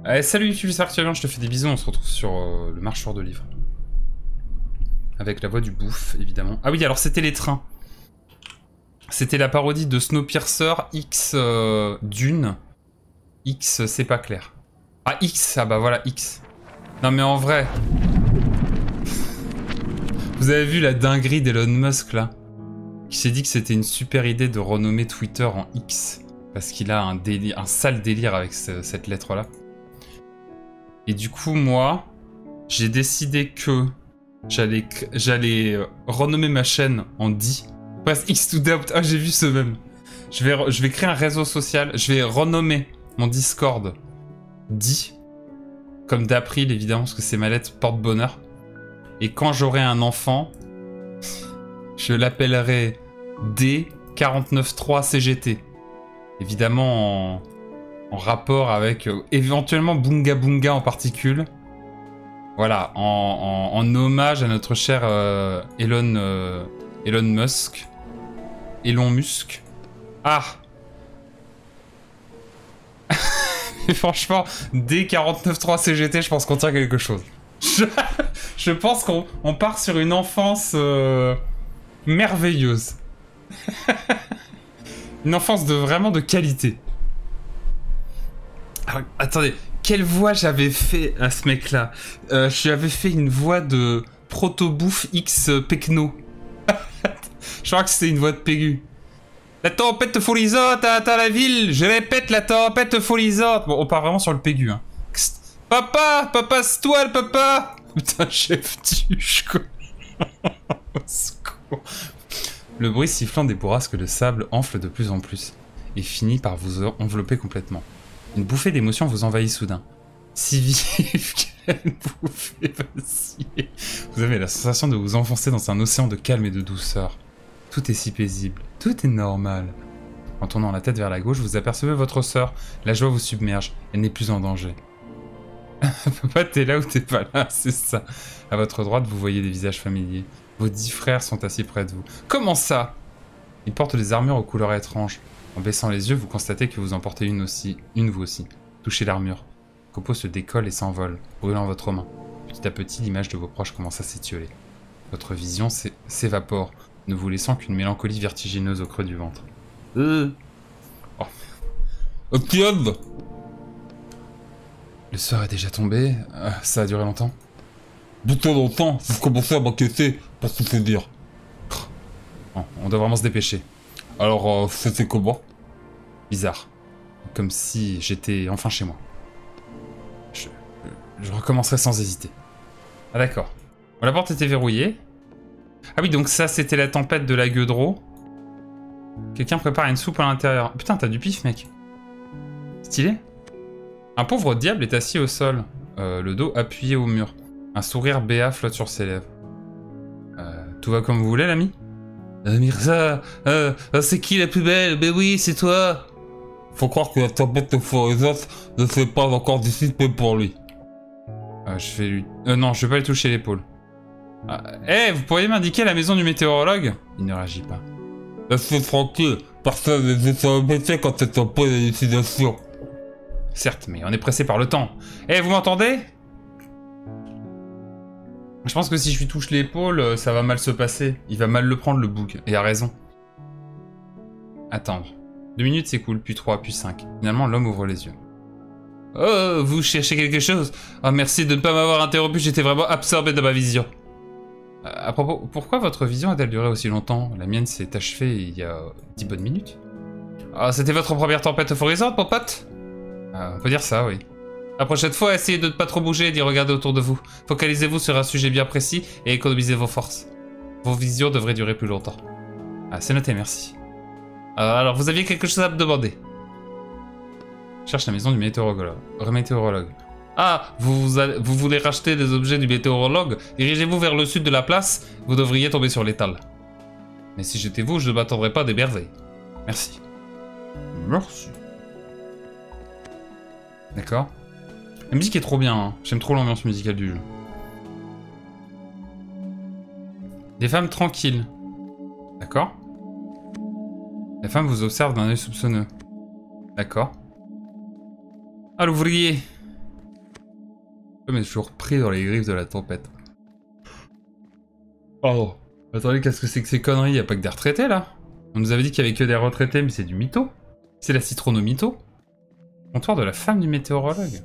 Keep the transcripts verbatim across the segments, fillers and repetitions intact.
Allez, salut YouTube, j'espère que tu vas bien, je te fais des bisous, on se retrouve sur euh, le marcheur de livres. Avec la voix du bouffe, évidemment. Ah oui, alors c'était les trains. C'était la parodie de Snowpiercer X euh, Dune. X, c'est pas clair. Ah, X, ah bah voilà, X. Non mais en vrai... Vous avez vu la dinguerie d'Elon Musk, là? Qui s'est dit que c'était une super idée de renommer Twitter en X. Parce qu'il a un, délire, un sale délire avec ce, cette lettre-là. Et du coup, moi, j'ai décidé que j'allais j'allais renommer ma chaîne en D. Press X to doubt. Ah, j'ai vu ce même. Je vais, je vais créer un réseau social. Je vais renommer mon Discord D. Comme d'April, évidemment, parce que c'est ma lettre porte-bonheur. Et quand j'aurai un enfant, je l'appellerai D quarante-neuf trois C G T. Évidemment, en... en rapport avec euh, éventuellement Bunga Bunga en particules. Voilà, en, en, en hommage à notre cher euh, Elon, euh, Elon Musk. Elon Musk. Ah. Et franchement, D quarante-neuf trois C G T, je pense qu'on tient quelque chose. Je, je pense qu'on on part sur une enfance euh, merveilleuse. Une enfance de vraiment de qualité. Alors, attendez, quelle voix j'avais fait à ce mec-là? euh, J'avais fait une voix de Proto-Bouffe X Pecno. Je crois que c'était une voix de Pégu. La tempête folisante atteint la ville. Je répète, la tempête folisante. Bon, on part vraiment sur le Pégu. Hein. Papa, papa, c'est toi le papa. Putain, chef tuche, quoi. Au secours. Le bruit sifflant des bourrasques de sable enfle de plus en plus et finit par vous envelopper complètement. Une bouffée d'émotion vous envahit soudain. Si vive qu'elle vous fait vaciller. Vous avez la sensation de vous enfoncer dans un océan de calme et de douceur. Tout est si paisible, tout est normal. En tournant la tête vers la gauche, vous apercevez votre sœur. La joie vous submerge, elle n'est plus en danger. Papa, t'es là ou t'es pas là, c'est ça. À votre droite, vous voyez des visages familiers. Vos dix frères sont assis près de vous. Comment ça? Ils portent des armures aux couleurs étranges. En baissant les yeux, vous constatez que vous en portez une aussi, une vous aussi. Touchez l'armure. Copo se décolle et s'envole, brûlant votre main. Petit à petit, l'image de vos proches commence à s'étioler. Votre vision s'évapore, ne vous laissant qu'une mélancolie vertigineuse au creux du ventre. Euh. Oh. Oh, Claude. Le soir est déjà tombé. Euh, ça a duré longtemps. Beaucoup longtemps, vous commencez à m'inquiéter, pour tout vous dire. Bon, on doit vraiment se dépêcher. Alors, euh, c'était comment? Bizarre. Comme si j'étais enfin chez moi. Je, je recommencerai sans hésiter. Ah d'accord. Bon, la porte était verrouillée. Ah oui, donc ça, c'était la tempête de la Gueudreau. Quelqu'un prépare une soupe à l'intérieur. Putain, t'as du pif, mec. Stylé. Un pauvre diable est assis au sol, euh, le dos appuyé au mur. Un sourire béat flotte sur ses lèvres. Euh, tout va comme vous voulez, l'ami? Euh, Mirza, euh, c'est qui la plus belle? Ben oui, c'est toi. Faut croire que la tempête forisante ne s'est pas encore dissipée pour lui. Euh, je vais lui... Euh, non, je vais pas lui toucher l'épaule. Eh, ah, hey, vous pourriez m'indiquer la maison du météorologue? Il ne réagit pas. Laissez tranquille, personne n'est sur le métier quand c'est un peu d'élucidation. Certes, mais on est pressé par le temps. Eh, hey, vous m'entendez? Je pense que si je lui touche l'épaule, ça va mal se passer. Il va mal le prendre, le bouc. Et a raison. Attendre. Deux minutes, c'est cool. Puis trois, puis cinq. Finalement, l'homme ouvre les yeux. Oh, vous cherchez quelque chose? Oh, merci de ne pas m'avoir interrompu. J'étais vraiment absorbé dans ma vision. Euh, à propos, pourquoi votre vision a-t-elle duré aussi longtemps? La mienne s'est achevée il y a dix bonnes minutes. Ah, c'était votre première tempête euphorisante, mon pote? euh, On peut dire ça, oui. La prochaine fois, essayez de ne pas trop bouger et d'y regarder autour de vous. Focalisez-vous sur un sujet bien précis et économisez vos forces. Vos visions devraient durer plus longtemps. Ah, c'est noté, merci. Euh, alors, vous aviez quelque chose à me demander? Cherche la maison du météorologue. météorologue. Ah, vous, vous, allez, vous voulez racheter des objets du météorologue? Dirigez-vous vers le sud de la place, vous devriez tomber sur l'étal. Mais si j'étais vous, je ne m'attendrais pas à des merveilles. Merci. Merci. D'accord. La musique est trop bien, hein. J'aime trop l'ambiance musicale du jeu. Des femmes tranquilles. D'accord. La femme vous observe d'un œil soupçonneux. D'accord. Ah, l'ouvrier. Mais je suis toujours pris dans les griffes de la tempête. Pardon. Attendez, qu'est-ce que c'est que ces conneries? Y a pas que des retraités, là? On nous avait dit qu'il y avait que des retraités, mais c'est du mytho. C'est la citronomytho. Comptoir de la femme du météorologue.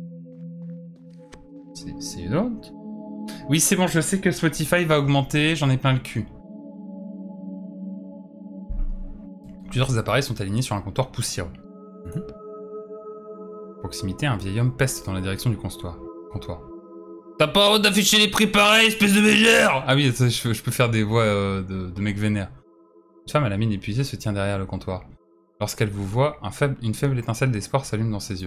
C'est une autre. Oui, c'est bon, je sais que Spotify va augmenter, j'en ai plein le cul. Plusieurs appareils sont alignés sur un comptoir poussiéreux. Mmh. Proximité, un vieil homme peste dans la direction du comptoir. comptoir. T'as pas honte d'afficher les prix pareils, espèce de mégère! Ah oui, ça, je, je peux faire des voix euh, de, de mec vénère. Une femme à la mine épuisée se tient derrière le comptoir. Lorsqu'elle vous voit, un faible, une faible étincelle d'espoir s'allume dans ses yeux.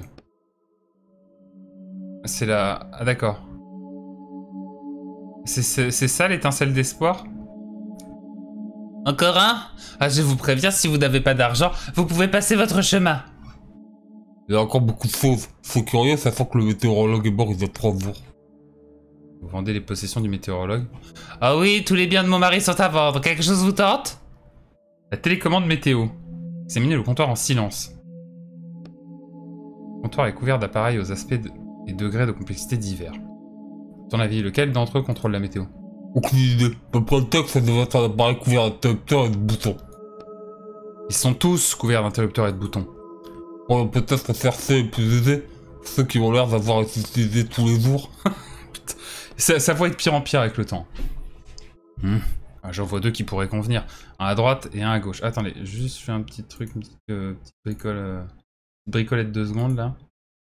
C'est la... Ah d'accord. C'est ça l'étincelle d'espoir? Encore un? Ah, je vous préviens, si vous n'avez pas d'argent, vous pouvez passer votre chemin. Il y a encore beaucoup de choses. C'est curieux, ça sent que le météorologue est mort il y a trois jours. Vous vendez les possessions du météorologue? Ah oui, tous les biens de mon mari sont à vendre. Quelque chose vous tente? La télécommande météo. Examinez le comptoir en silence. Le comptoir est couvert d'appareils aux aspects de... et degrés de complexité divers. À ton avis, lequel d'entre eux contrôle la météo? Aucune idée. Après le texte, ça devrait être un appareil couvert d'interrupteurs et de boutons. Ils sont tous couverts d'interrupteurs et de boutons. Bon, peut-être que C R C est plus aisé. Ceux qui ont l'air d'avoir été utilisés tous les jours. Putain. Ça, ça va être pire en pire avec le temps. Hmm. Ah, j'en vois deux qui pourraient convenir. Un à droite et un à gauche. Attendez, juste je fais un petit truc, une petite, euh, petite bricole, euh, bricolette de secondes là.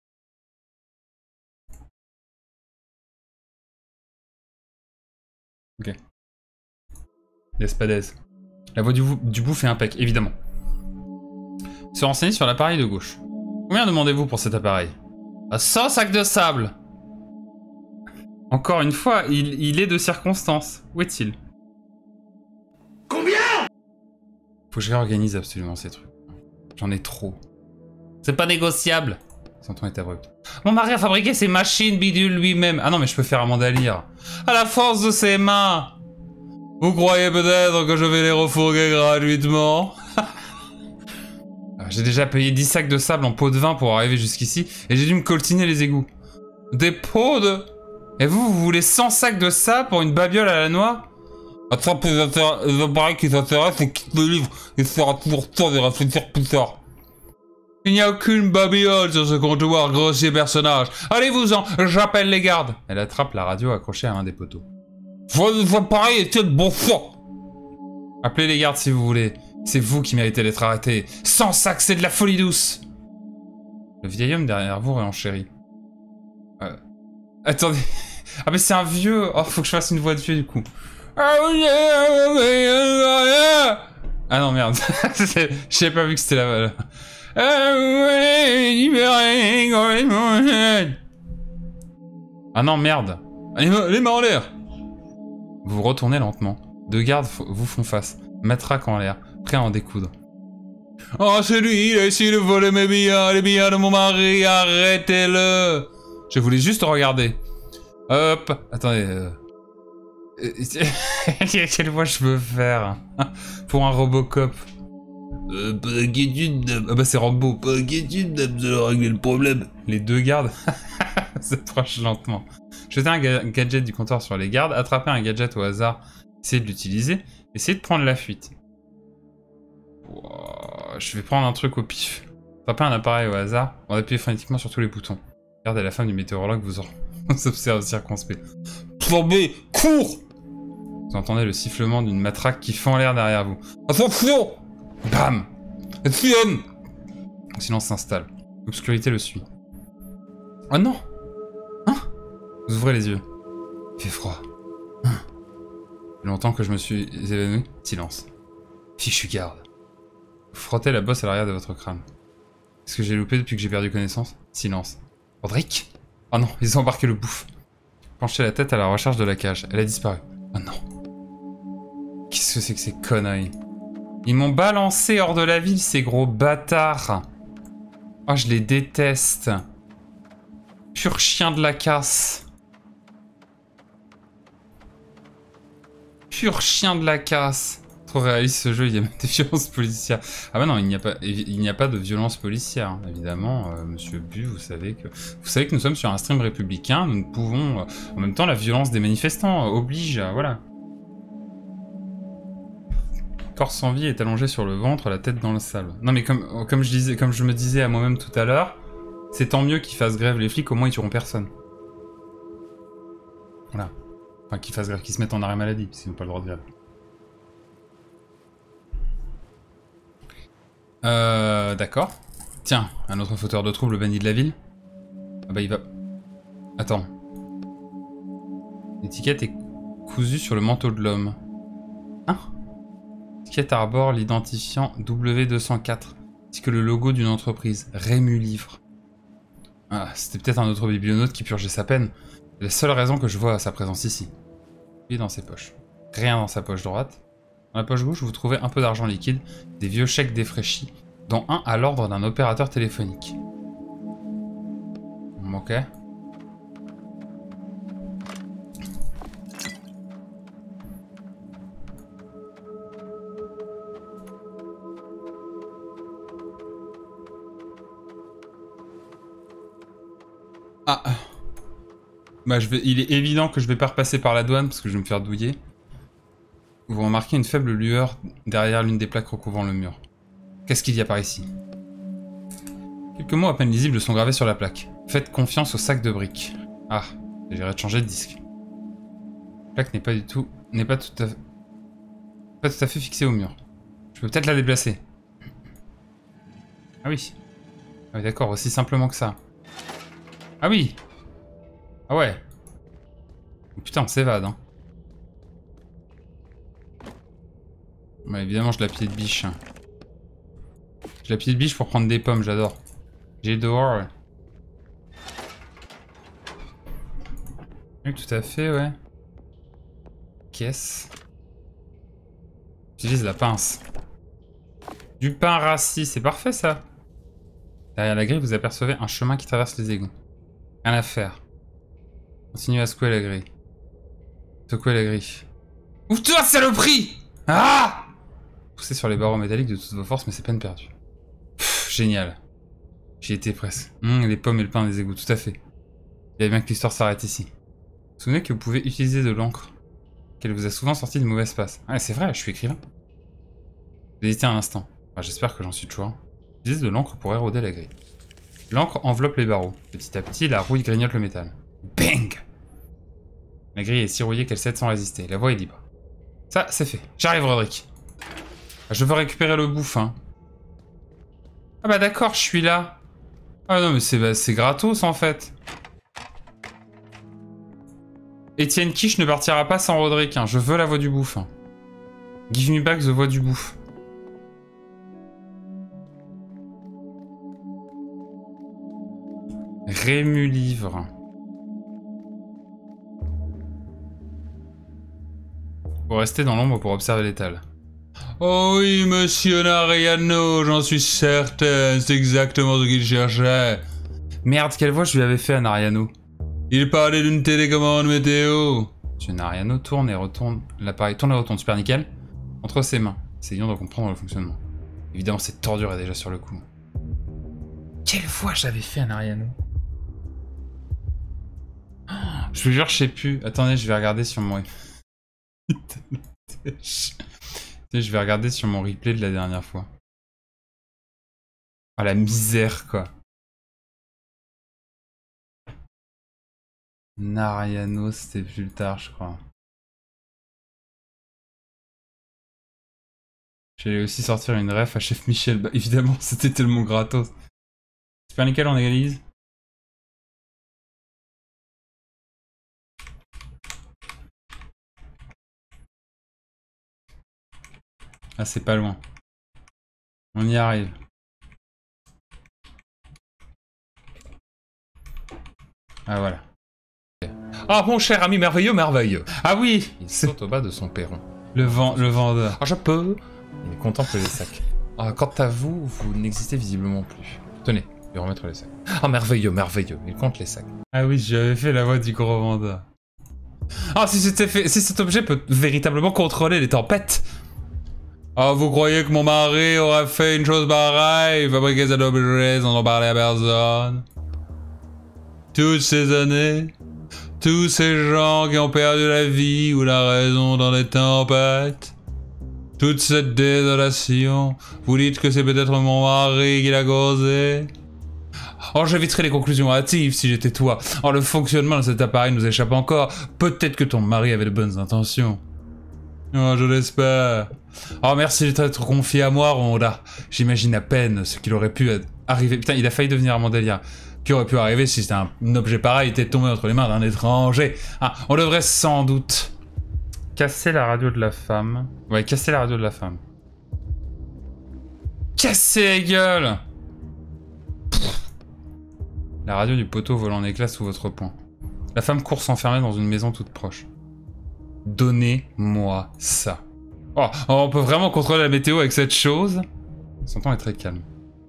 Ok. L'espadez. La voix du, du bouffe est impec, évidemment. Se renseigner sur l'appareil de gauche. Combien demandez-vous pour cet appareil? cent sacs de sable. Encore une fois, il, il est de circonstance. Où est-il? Combien? Faut que je réorganise absolument ces trucs. J'en ai trop. C'est pas négociable. Son ton est abrupt. Mon mari a fabriqué ces machines bidule lui-même. Ah non, mais je peux faire un mandalire. À la force de ses mains. Vous croyez peut-être que je vais les refourguer gratuitement? J'ai déjà payé dix sacs de sable en pot de vin pour arriver jusqu'ici et j'ai dû me coltiner les égouts. Des pots de... Et vous, vous voulez cent sacs de sable pour une babiole à la noix? Attrape les, les appareils qui s'intéressent et quitte le livre. Il sera toujours temps de réfléchir plus tard. Il n'y a aucune babiole sur ce comptoir, grossier personnage. Allez-vous-en, j'appelle les gardes. Elle attrape la radio accrochée à un des poteaux. Vois les appareils et tiens de bon sang. Appelez les gardes si vous voulez. C'est vous qui méritez d'être arrêté. cent sacs, c'est de la folie douce. Le vieil homme derrière vous réenchérit. Euh... Attendez. Ah mais c'est un vieux. Oh, faut que je fasse une voix de vieux du coup. Ah non merde. J'avais pas vu que c'était la... Ah non merde. Les mains en l'air. Vous vous retournez lentement. Deux gardes vous font face. Matraque en l'air. Prêt à en découdre. Oh, c'est lui, il a essayé de voler mes billets, les billets de mon mari, arrêtez-le! Je voulais juste regarder. Hop, attendez. Euh... Quelle voix je peux faire pour un Robocop? Euh, pas d'inquiétude, ah bah c'est Rambo, pas d'inquiétude, vous allez régler le problème. Les deux gardes s'approchent lentement. Jetez un ga gadget du comptoir sur les gardes, attrapez un gadget au hasard, essayez de l'utiliser, essayez de prendre la fuite. Wow, je vais prendre un truc au pif. Attrapez un appareil au hasard, on appuie frénétiquement sur tous les boutons. Regardez la femme du météorologue vous, vous observe circonspect. Plombé, cours! Vous entendez le sifflement d'une matraque qui fend l'air derrière vous. Attention! Bam! Espionne! Le silence s'installe. L'obscurité le suit. Oh non! Hein? Vous ouvrez les yeux. Il fait froid. Hein? Il y a longtemps que je me suis évanoui. Silence. Fichu garde. Vous frottez la bosse à l'arrière de votre crâne. Qu'est-ce que j'ai loupé depuis que j'ai perdu connaissance? Silence. Roderick? Oh non, ils ont embarqué le bouffe. Penchez la tête à la recherche de la cage. Elle a disparu. Oh non. Qu'est-ce que c'est que ces conneries? Ils m'ont balancé hors de la ville, ces gros bâtards. Oh, je les déteste. Pur chien de la casse. Pur chien de la casse. Trop réaliste ce jeu, il y a même des violences policières. Ah bah non, il n'y a pas, il n'y a pas de violence policière, hein. Évidemment, euh, Monsieur Bu, vous savez que, vous savez que nous sommes sur un stream républicain, nous ne pouvons, euh, en même temps, la violence des manifestants euh, oblige, euh, voilà. Corps sans vie est allongé sur le ventre, la tête dans le sable. Non mais comme, comme je disais, comme je me disais à moi-même tout à l'heure, c'est tant mieux qu'ils fassent grève les flics, au moins ils tueront personne. Voilà. Enfin, qu'ils fassent grève, qu'ils se mettent en arrêt maladie, parce qu'ils n'ont pas le droit de grève. Euh, d'accord. Tiens, un autre fauteur de trouble, le bandit de la ville. Ah bah il va... Attends. L'étiquette est cousue sur le manteau de l'homme. Hein? L'étiquette arbore l'identifiant W deux cent quatre, ainsi que le logo d'une entreprise, Rému Livre. Ah, c'était peut-être un autre biblionaute qui purgeait sa peine. C'est la seule raison que je vois à sa présence ici. Il est dans ses poches. Rien dans sa poche droite. Dans la poche gauche, vous trouvez un peu d'argent liquide, des vieux chèques défraîchis, dont un à l'ordre d'un opérateur téléphonique. Ok. Ah. Bah je vais... Il est évident que je vais pas repasser par la douane parce que je vais me faire douiller. Vous remarquez une faible lueur derrière l'une des plaques recouvrant le mur. Qu'est-ce qu'il y a par ici? Quelques mots à peine lisibles sont gravés sur la plaque. Faites confiance au sac de briques. Ah, j'irai changer de disque. La plaque n'est pas du tout... n'est pas tout à fait... pas tout à fait fixée au mur. Je peux peut-être la déplacer. Ah oui. Ah oui, d'accord, aussi simplement que ça. Ah oui. Ah ouais. Oh, putain, on s'évade, hein. Bah évidemment, je la pied de biche. Je la pied de biche pour prendre des pommes, j'adore. J'ai dehors, ouais. Oui, tout à fait, ouais. Caisse. J'utilise la pince. Du pain rassis, c'est parfait ça. Derrière la grille, vous apercevez un chemin qui traverse les égouts. Rien à faire. Continuez à secouer la grille. Secouez la grille. Ouvre-toi, saloperie! Ah! Poussez sur les barreaux métalliques de toutes vos forces, mais c'est peine perdue. Pff, génial. J'y étais presque. Mmh, les pommes et le pain des égouts, tout à fait. Il y a bien que l'histoire s'arrête ici. Vous vous souvenez que vous pouvez utiliser de l'encre, qu'elle vous a souvent sorti de mauvaises passes. Ah, c'est vrai, je suis écrivain. J'ai hésité un instant. Enfin, j'espère que j'en suis toujours. Utilisez de l'encre pour éroder la grille. L'encre enveloppe les barreaux. Petit à petit, la rouille grignote le métal. Bang! La grille est si rouillée qu'elle cède sans résister. La voie est libre. Ça, c'est fait. J'arrive, Roderick. Je veux récupérer le bouffin. Ah bah d'accord, je suis là. Ah non, mais c'est bah, c'est gratos, en fait. Étienne Quiche ne partira pas sans Roderick. Hein. Je veux la voix du bouffin. Give me back the voix du bouffe. Rému Livre. Faut rester dans l'ombre pour observer l'étal. Oh oui, monsieur Nariano, j'en suis certain, c'est exactement ce qu'il cherchait. Merde, quelle voix je lui avais fait à Nariano? Il parlait d'une télécommande météo. Monsieur Nariano tourne et retourne l'appareil, tourne et retourne, super nickel, entre ses mains, essayons de comprendre le fonctionnement. Évidemment, cette tordure est déjà sur le coup. Quelle voix j'avais fait à Nariano? Oh, je vous jure, je sais plus. Attendez, je vais regarder sur mon... Je vais regarder sur mon replay de la dernière fois. Ah, la misère, quoi. Nariano, c'était plus tard, je crois. J'allais aussi sortir une ref à Chef Michel. Bah, évidemment, c'était tellement gratos. Super nickel, on égalise. Ah, c'est pas loin. On y arrive. Ah, voilà. Ah, mon cher ami merveilleux, merveilleux. Ah oui. Il saute au bas de son perron. Le vent, le vendeur. Ah, je peux. Il contemple les sacs. Ah, quant à vous, vous n'existez visiblement plus. Tenez, je vais remettre les sacs. Ah, merveilleux, merveilleux. Il compte les sacs. Ah oui, j'avais fait la voix du gros vendeur. Ah, si, fait... si cet objet peut véritablement contrôler les tempêtes. Ah, vous croyez que mon mari aurait fait une chose pareille? Fabriquer cet objet sans en parler à personne? Toutes ces années, tous ces gens qui ont perdu la vie ou la raison dans des tempêtes, toute cette désolation, vous dites que c'est peut-être mon mari qui l'a causé? Oh, j'éviterais les conclusions hâtives si j'étais toi. Oh, le fonctionnement de cet appareil nous échappe encore. Peut-être que ton mari avait de bonnes intentions. Oh, je l'espère. Oh, merci d'être confié à moi, Rhonda. J'imagine à peine ce qu'il aurait pu arriver. Putain, il a failli devenir Armandelia. Qui aurait pu arriver si c'était un, un objet pareil était tombé entre les mains d'un étranger. Ah, on devrait sans doute casser la radio de la femme. Ouais, casser la radio de la femme. Casser la gueule! Pff. La radio du poteau vole en éclats sous votre poing. La femme court s'enfermer dans une maison toute proche. Donnez-moi ça. Oh, on peut vraiment contrôler la météo avec cette chose? Son ton est très calme.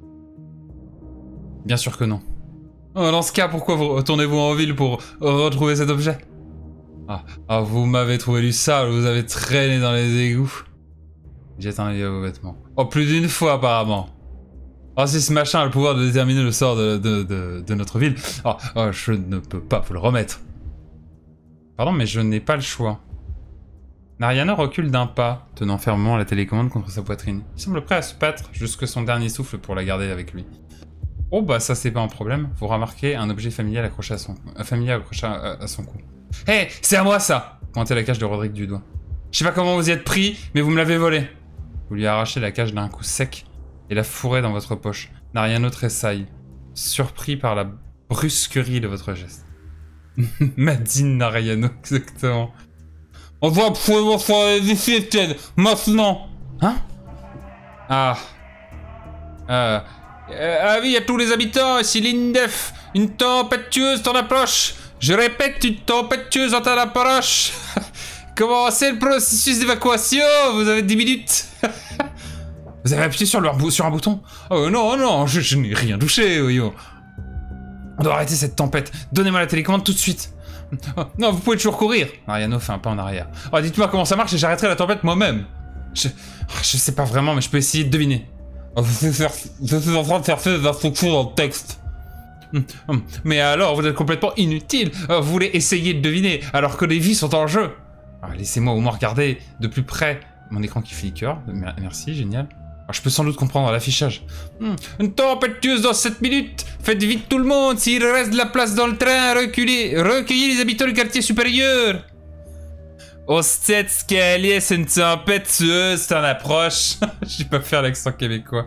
Bien sûr que non. Oh, dans ce cas, pourquoi vous retournez-vous en ville pour retrouver cet objet? Ah, ah vous m'avez trouvé du sale, vous avez traîné dans les égouts. Jette un œil à vos vêtements. Oh, plus d'une fois apparemment. Oh, si ce machin a le pouvoir de déterminer le sort de, de, de, de notre ville, oh, oh, je ne peux pas vous le remettre. Pardon, mais je n'ai pas le choix. Nariano recule d'un pas, tenant fermement la télécommande contre sa poitrine. Il semble prêt à se battre jusque son dernier souffle pour la garder avec lui. Oh bah ça c'est pas un problème, vous remarquez un objet familial accroché à son, euh, familier accroché à, à son cou. Hé, hey, c'est à moi ça! Pointez la cage de Roderick du doigt. Je sais pas comment vous y êtes pris, mais vous me l'avez volé. Vous lui arrachez la cage d'un coup sec et la fourrez dans votre poche. Nariano tressaille, surpris par la brusquerie de votre geste. Madine Nariano, exactement. On doit absolument sortir d'ici, Etienne, maintenant. Hein? Ah. Euh... Euh, ah oui, à tous les habitants, ici l'Indef. Une tempête tueuse t'en approche. Je répète, une tempête tueuse t'en approche. Commencez le processus d'évacuation, vous avez dix minutes. Vous avez appuyé sur, le, sur un bouton? Oh non, non, je, je n'ai rien touché, voyons. On doit arrêter cette tempête. Donnez-moi la télécommande tout de suite. Oh, non, vous pouvez toujours courir. Mariano fait un pas en arrière. Oh, dites-moi comment ça marche et j'arrêterai la tempête moi-même. Je... je sais pas vraiment, mais je peux essayer de deviner. Je suis en train de chercher des instructions dans le texte. Mais alors, vous êtes complètement inutile. Vous voulez essayer de deviner, alors que les vies sont en jeu. Laissez-moi au moins regarder de plus près mon écran qui flicker. Merci, génial. Alors, je peux sans doute comprendre l'affichage. Une tempête tueuse dans sept minutes. Faites vite tout le monde. S'il reste de la place dans le train, reculez. Recueillez les habitants du quartier supérieur. Au stade escalier, c'est une tempête tueuse, t'en approche. Je vais pas faire l'accent québécois.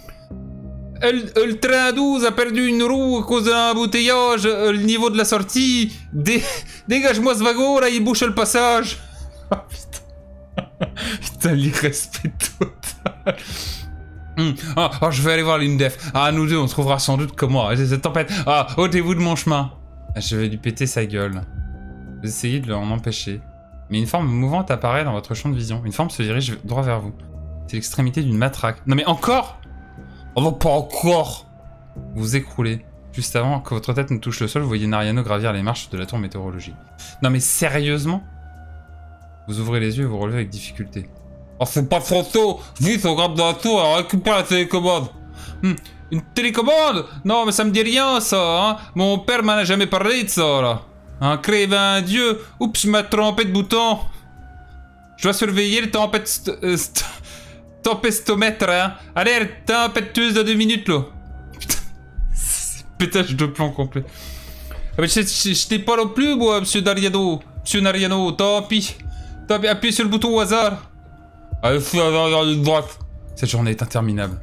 Le, le train douze a perdu une roue à cause d'un embouteillage. Le niveau de la sortie. Dé, dégage-moi ce wagon, là, il bouche le passage. Oh putain. Putain, l'irrespect total. Hum. Oh, oh, je vais aller voir l'Indef. Ah, nous deux, on trouvera sans doute comment arrêter cette tempête. Ah, ôtez-vous de mon chemin. Je vais lui péter sa gueule. Vous essayez de l'en empêcher. Mais une forme mouvante apparaît dans votre champ de vision. Une forme se dirige droit vers vous. C'est l'extrémité d'une matraque. Non mais encore? Oh non, pas encore. Vous vous écroulez. Juste avant que votre tête ne touche le sol, vous voyez Nariano gravir les marches de la tour météorologique. Non mais sérieusement? Vous ouvrez les yeux et vous relevez avec difficulté. Oh, c'est pas trop tôt. Vite, on grimpe dans la tour et on récupère la télécommande. Hum, une télécommande? Non mais ça me dit rien ça, hein. Mon père m'en a jamais parlé de ça là. Un crève un dieu. Oups, je m'ai trompé de bouton. Je dois surveiller le tempête... Euh, tempestomètre, hein. Allez, tempêteuse de deux minutes, là. Putain. C'est pétage de plomb complet. Ah, mais je, je, je t'ai pas non plus, moi, monsieur Nariano. Monsieur Nariano, tant pis. Tant pis, appuyez sur le bouton au hasard. Allez, fais à l'arrière de droite. Cette journée est interminable.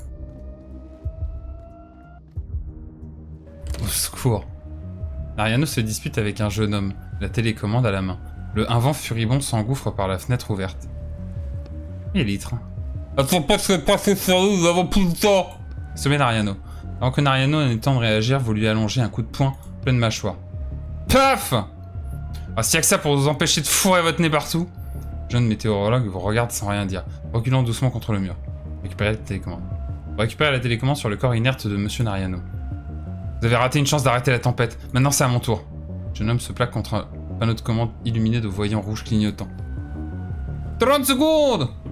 Au secours. Nariano se dispute avec un jeune homme, la télécommande à la main. Le un vent furibond s'engouffre par la fenêtre ouverte. Et litre. La tempête s'est passée sur nous, nous avons plus de temps. Sommez Nariano. Avant que Nariano ait le temps de réagir, vous lui allongez un coup de poing plein de mâchoire. Paf! Ah, s'il y a que ça pour vous empêcher de fourrer votre nez partout. Le jeune météorologue vous regarde sans rien dire, reculant doucement contre le mur. Récupérez la télécommande. Vous récupérez la télécommande sur le corps inerte de monsieur Nariano. Vous avez raté une chance d'arrêter la tempête. Maintenant, c'est à mon tour. Le jeune homme se plaque contre un panneau de commande illuminé de voyants rouges clignotants. trente secondes!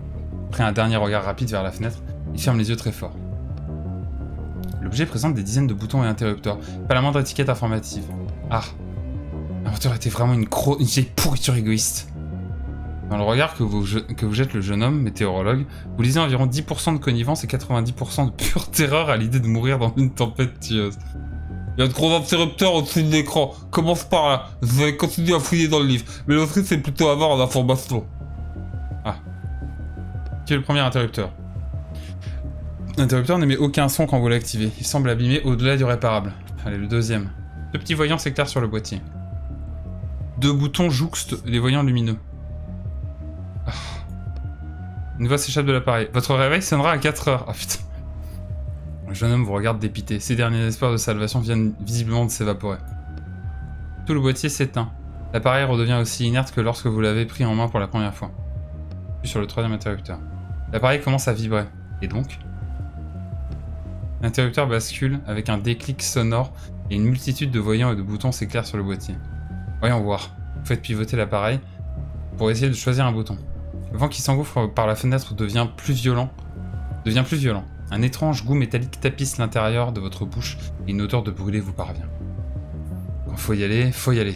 Après un dernier regard rapide vers la fenêtre, il ferme les yeux très fort. L'objet présente des dizaines de boutons et interrupteurs, pas la moindre étiquette informative. Ah, l'inventeur était vraiment une, gros, une vieille pourriture égoïste. Dans le regard que vous, que vous jette le jeune homme, météorologue, vous lisez environ dix pour cent de connivence et quatre-vingt-dix pour cent de pure terreur à l'idée de mourir dans une tempête tueuse. Il y a de gros interrupteurs au-dessus de l'écran. Commence par là. Vous allez continuer à fouiller dans le livre. Mais l'autre c'est plutôt avoir l'information. Ah. Qui est le premier interrupteur? L'interrupteur n'émet aucun son quand vous l'activez. Il semble abîmé au-delà du réparable. Allez, le deuxième. Deux petits voyants s'éclairent sur le boîtier. Deux boutons jouxtent les voyants lumineux. Ah. Une voix s'échappe de l'appareil. Votre réveil sonnera à quatre heures. Ah putain. Le jeune homme vous regarde dépité. Ses derniers espoirs de salvation viennent visiblement de s'évaporer. Tout le boîtier s'éteint. L'appareil redevient aussi inerte que lorsque vous l'avez pris en main pour la première fois. Puis sur le troisième interrupteur. L'appareil commence à vibrer. Et donc? L'interrupteur bascule avec un déclic sonore et une multitude de voyants et de boutons s'éclairent sur le boîtier. Voyons voir. Vous faites pivoter l'appareil pour essayer de choisir un bouton. Le vent qui s'engouffre par la fenêtre devient plus violent. Devient plus violent. Un étrange goût métallique tapisse l'intérieur de votre bouche et une odeur de brûlé vous parvient. Quand faut y aller, faut y aller.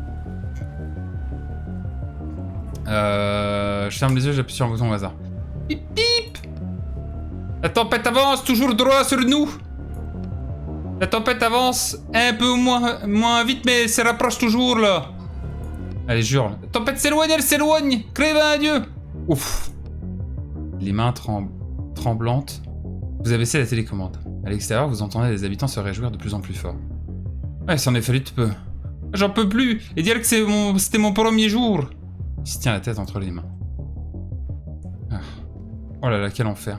Euh, je ferme les yeux, j'appuie sur un bouton au hasard. Pip pip! La tempête avance, toujours droit sur nous! La tempête avance un peu moins, moins vite, mais se rapproche toujours là! Allez, jure. La tempête s'éloigne, elle s'éloigne! Crève un dieu! Ouf! Les mains trem tremblantes. Vous abaissez la télécommande. À l'extérieur, vous entendez les habitants se réjouir de plus en plus fort. Ouais, ça en est fallu de peu. J'en peux plus! Et dire que c'était mon, mon premier jour! Il se tient la tête entre les mains. Ah. Oh là là, quel enfer.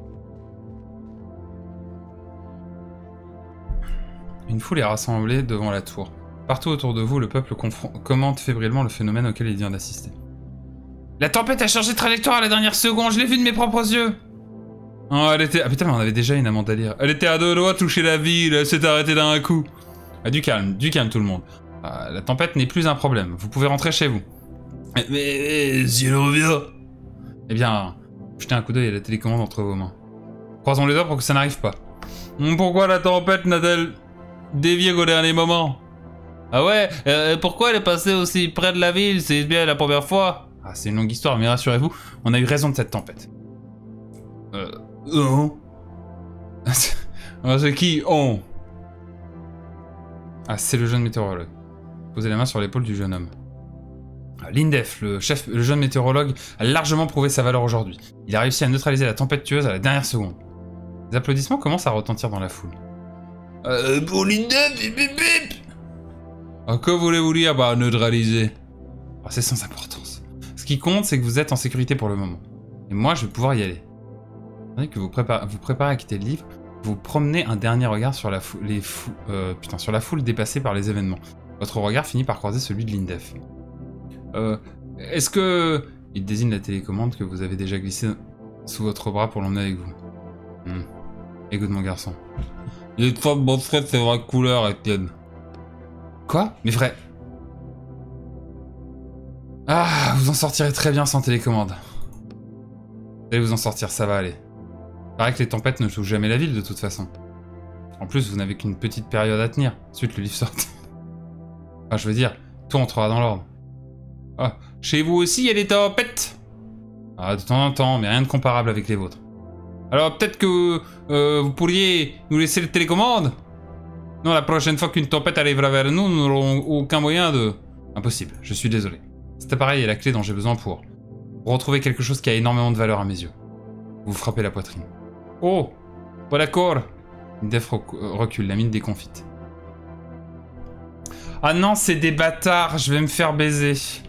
Une foule est rassemblée devant la tour. Partout autour de vous, le peuple commente fébrilement le phénomène auquel il vient d'assister. La tempête a changé de trajectoire à la dernière seconde, je l'ai vu de mes propres yeux! Oh, elle était... Ah putain, mais on avait déjà une amende à lire. Elle était à deux doigts de toucher la ville, elle s'est arrêtée d'un coup. Ah, du calme, du calme tout le monde. Ah, la tempête n'est plus un problème, vous pouvez rentrer chez vous. Mais, mais si elle revient... Eh bien, jetez un coup d'œil à la télécommande entre vos mains. Croisons les doigts pour que ça n'arrive pas. Pourquoi la tempête n'a-t-elle dévié qu'au dernier moment? Ah ouais, euh, pourquoi elle est passée aussi près de la ville? C'est bien la première fois. Ah, c'est une longue histoire, mais rassurez-vous, on a eu raison de cette tempête. Euh... Oh. C'est qui on? Ah, c'est le jeune météorologue. Posez la main sur l'épaule du jeune homme. Lindef, le chef, le jeune météorologue, a largement prouvé sa valeur aujourd'hui. Il a réussi à neutraliser la tempête tueuse à la dernière seconde. Les applaudissements commencent à retentir dans la foule. Euh, pour Lindef, bip bip bip. Ah, que voulez-vous dire par neutraliser? Ah, c'est sans importance. Ce qui compte, c'est que vous êtes en sécurité pour le moment. Et moi, je vais pouvoir y aller. Tandis que vous préparez, vous préparez à quitter le livre, vous promenez un dernier regard sur la, fou les fou euh, putain, sur la foule dépassée par les événements. Votre regard finit par croiser celui de Lindef. Euh, est-ce que... Il désigne la télécommande que vous avez déjà glissée sous votre bras pour l'emmener avec vous. Hmm. Écoute mon garçon. Les femmes montreraient ses vraies couleurs, Etienne. Quoi? Mais vrai. Ah, vous en sortirez très bien sans télécommande. Vous allez vous en sortir, ça va aller. Paraît que les tempêtes ne touchent jamais la ville de toute façon. En plus, vous n'avez qu'une petite période à tenir. Ensuite, le livre sort. Enfin, je veux dire, tout entrera dans l'ordre. Ah, chez vous aussi, il y a des tempêtes? Ah, de temps en temps, mais rien de comparable avec les vôtres. Alors, peut-être que euh, vous pourriez nous laisser le télécommande? Non, la prochaine fois qu'une tempête arrivera vers nous, nous n'aurons aucun moyen de... Impossible, je suis désolé. Cet appareil est la clé dont j'ai besoin pour... pour retrouver quelque chose qui a énormément de valeur à mes yeux. Vous frappez la poitrine. Oh, bon d'accord. Def recule, la mine déconfite. Ah non, c'est des bâtards, je vais me faire baiser.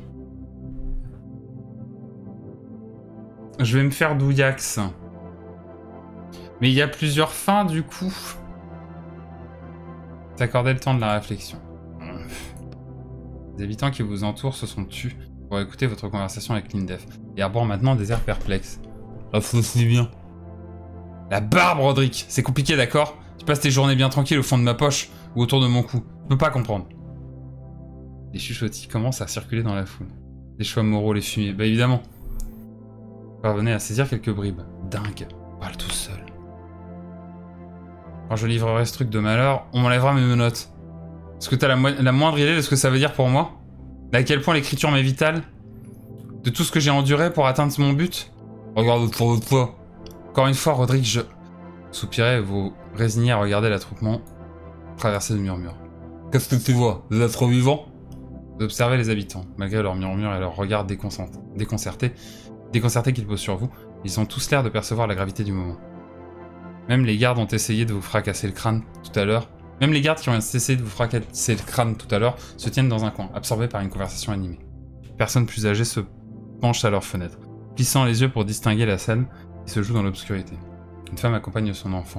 Je vais me faire douillax. Mais il y a plusieurs fins du coup. T'accordez le temps de la réflexion. Les habitants qui vous entourent se sont tus pour écouter votre conversation avec Lindef et arborent maintenant des airs perplexes. Ah, faut si bien. La barbe, Roderick, c'est compliqué, d'accord? Tu passes tes journées bien tranquilles au fond de ma poche ou autour de mon cou. Je peux pas comprendre. Les chuchotis commencent à circuler dans la foule. Les choix moraux, les fumiers, bah évidemment. Parvenez à saisir quelques bribes. Dingue. Parle tout seul. Quand je livrerai ce truc de malheur, on m'enlèvera mes menottes. Est-ce que t'as la, mo la moindre idée de ce que ça veut dire pour moi? À quel point l'écriture m'est vitale? De tout ce que j'ai enduré pour atteindre mon but? Regarde autour de toi. Encore une fois, Rodrigue, je... Soupirai, vous résignez à regarder l'attroupement traverser le murmure. Qu'est-ce que tu vois? Des êtres vivants? Vous observez les habitants. Malgré leurs murmures et leurs regards déconcertés, déconcertés, déconcertés qu'ils posent sur vous, ils ont tous l'air de percevoir la gravité du moment. Même les gardes ont essayé de vous fracasser le crâne tout à l'heure. Même les gardes qui ont essayé de vous fracasser le crâne tout à l'heure se tiennent dans un coin, absorbés par une conversation animée. Personnes plus âgées se penchent à leur fenêtre, plissant les yeux pour distinguer la scène qui se joue dans l'obscurité. Une femme accompagne son enfant.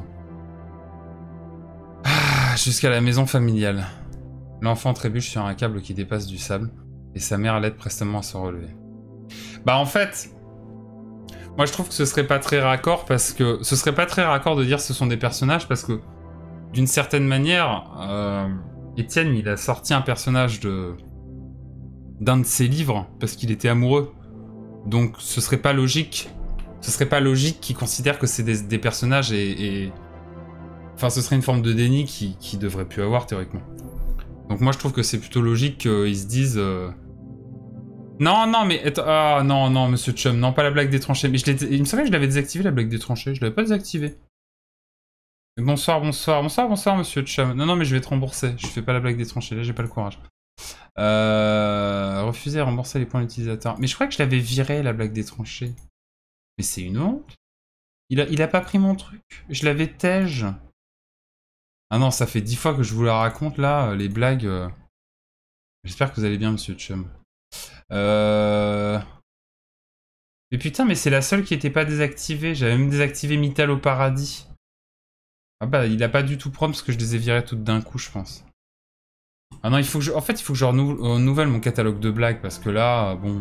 Ah, jusqu'à la maison familiale. L'enfant trébuche sur un câble qui dépasse du sable, et sa mère l'aide prestement à se relever. Bah en fait... Moi, je trouve que ce serait pas très raccord parce que... Ce serait pas très raccord de dire que ce sont des personnages parce que, d'une certaine manière, euh, Étienne, il a sorti un personnage de... d'un de ses livres parce qu'il était amoureux. Donc, ce serait pas logique... Ce serait pas logique qu'il considère que c'est des, des personnages et, et... Enfin, ce serait une forme de déni qui, qui devrait plus avoir, théoriquement. Donc moi, je trouve que c'est plutôt logique qu'ils se disent... Euh... Non, non, mais... Ah, non, non, monsieur Chum, non, pas la blague des tranchées. Mais je il me semblait que je l'avais désactivé, la blague des tranchées. Je l'avais pas désactivé. Bonsoir, bonsoir, bonsoir, bonsoir, monsieur Chum. Non, non, mais je vais te rembourser. Je fais pas la blague des tranchées, là, j'ai pas le courage. Euh... Refuser à rembourser les points d'utilisateur. Mais je crois que je l'avais viré, la blague des tranchées. Mais c'est une honte. Il a, il a pas pris mon truc. Je l'avais tège. Ah non, ça fait dix fois que je vous la raconte, là, les blagues. Euh... J'espère que vous allez bien, monsieur Chum. Euh... Mais putain, mais c'est la seule qui était pas désactivée. J'avais même désactivé Mythal au paradis. Ah bah, il a pas du tout prendre parce que je les ai virées toutes d'un coup, je pense. Ah non, il faut que je... En fait, il faut que je renouvelle mon catalogue de blagues parce que là, bon...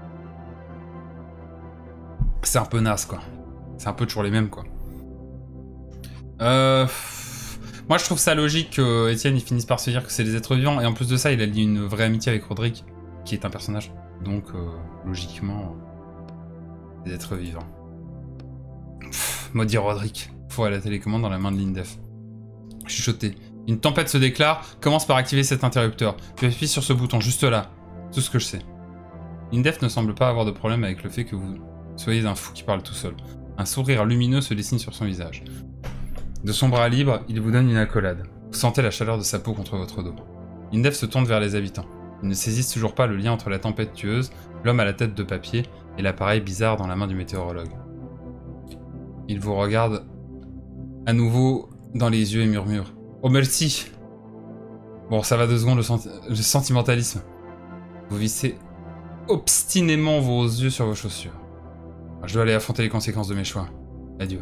C'est un peu naze, quoi. C'est un peu toujours les mêmes, quoi. Euh... Moi, je trouve ça logique qu'Étienne, il finisse par se dire que c'est des êtres vivants. Et en plus de ça, il a lié une vraie amitié avec Rodrigue, qui est un personnage. Donc, euh, logiquement, des êtres vivants. Pff, maudit Rodrigue. Faut à la télécommande dans la main de l'Indef. Chuchoté. Une tempête se déclare. Commence par activer cet interrupteur. Puis appuie sur ce bouton, juste là. Tout ce que je sais. L'Indef ne semble pas avoir de problème avec le fait que vous soyez un fou qui parle tout seul. Un sourire lumineux se dessine sur son visage. De son bras libre, il vous donne une accolade. Vous sentez la chaleur de sa peau contre votre dos. L'Indef se tourne vers les habitants. Ils ne saisissent toujours pas le lien entre la tempête tueuse, l'homme à la tête de papier et l'appareil bizarre dans la main du météorologue. Il vous regarde à nouveau dans les yeux et murmure. « Oh merci !» Bon, ça va deux secondes, le, senti le sentimentalisme. Vous vissez obstinément vos yeux sur vos chaussures. Je dois aller affronter les conséquences de mes choix. Adieu.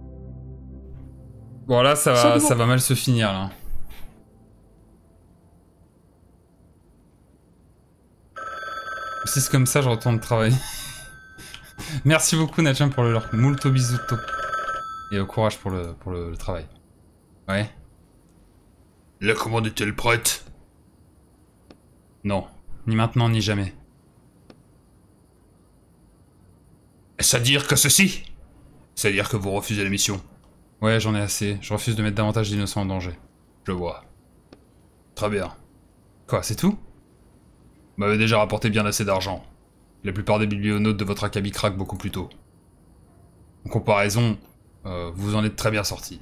Bon là, ça va, ça va mal se finir, là. Si c'est comme ça, je retourne travailler. Merci beaucoup, Nachum, pour le lurk. Multo bisuto. Et au courage pour le, pour le, le travail. Ouais. La commande est-elle prête? Non. Ni maintenant, ni jamais. Est-ce à dire que ceci? C'est-à-dire que vous refusez la mission? Ouais, j'en ai assez. Je refuse de mettre davantage d'innocents en danger. Je vois. Très bien. Quoi, c'est tout? Vous m'avez déjà rapporté bien assez d'argent. La plupart des biblionautes de votre acabit craquent beaucoup plus tôt. En comparaison, euh, vous en êtes très bien sorti.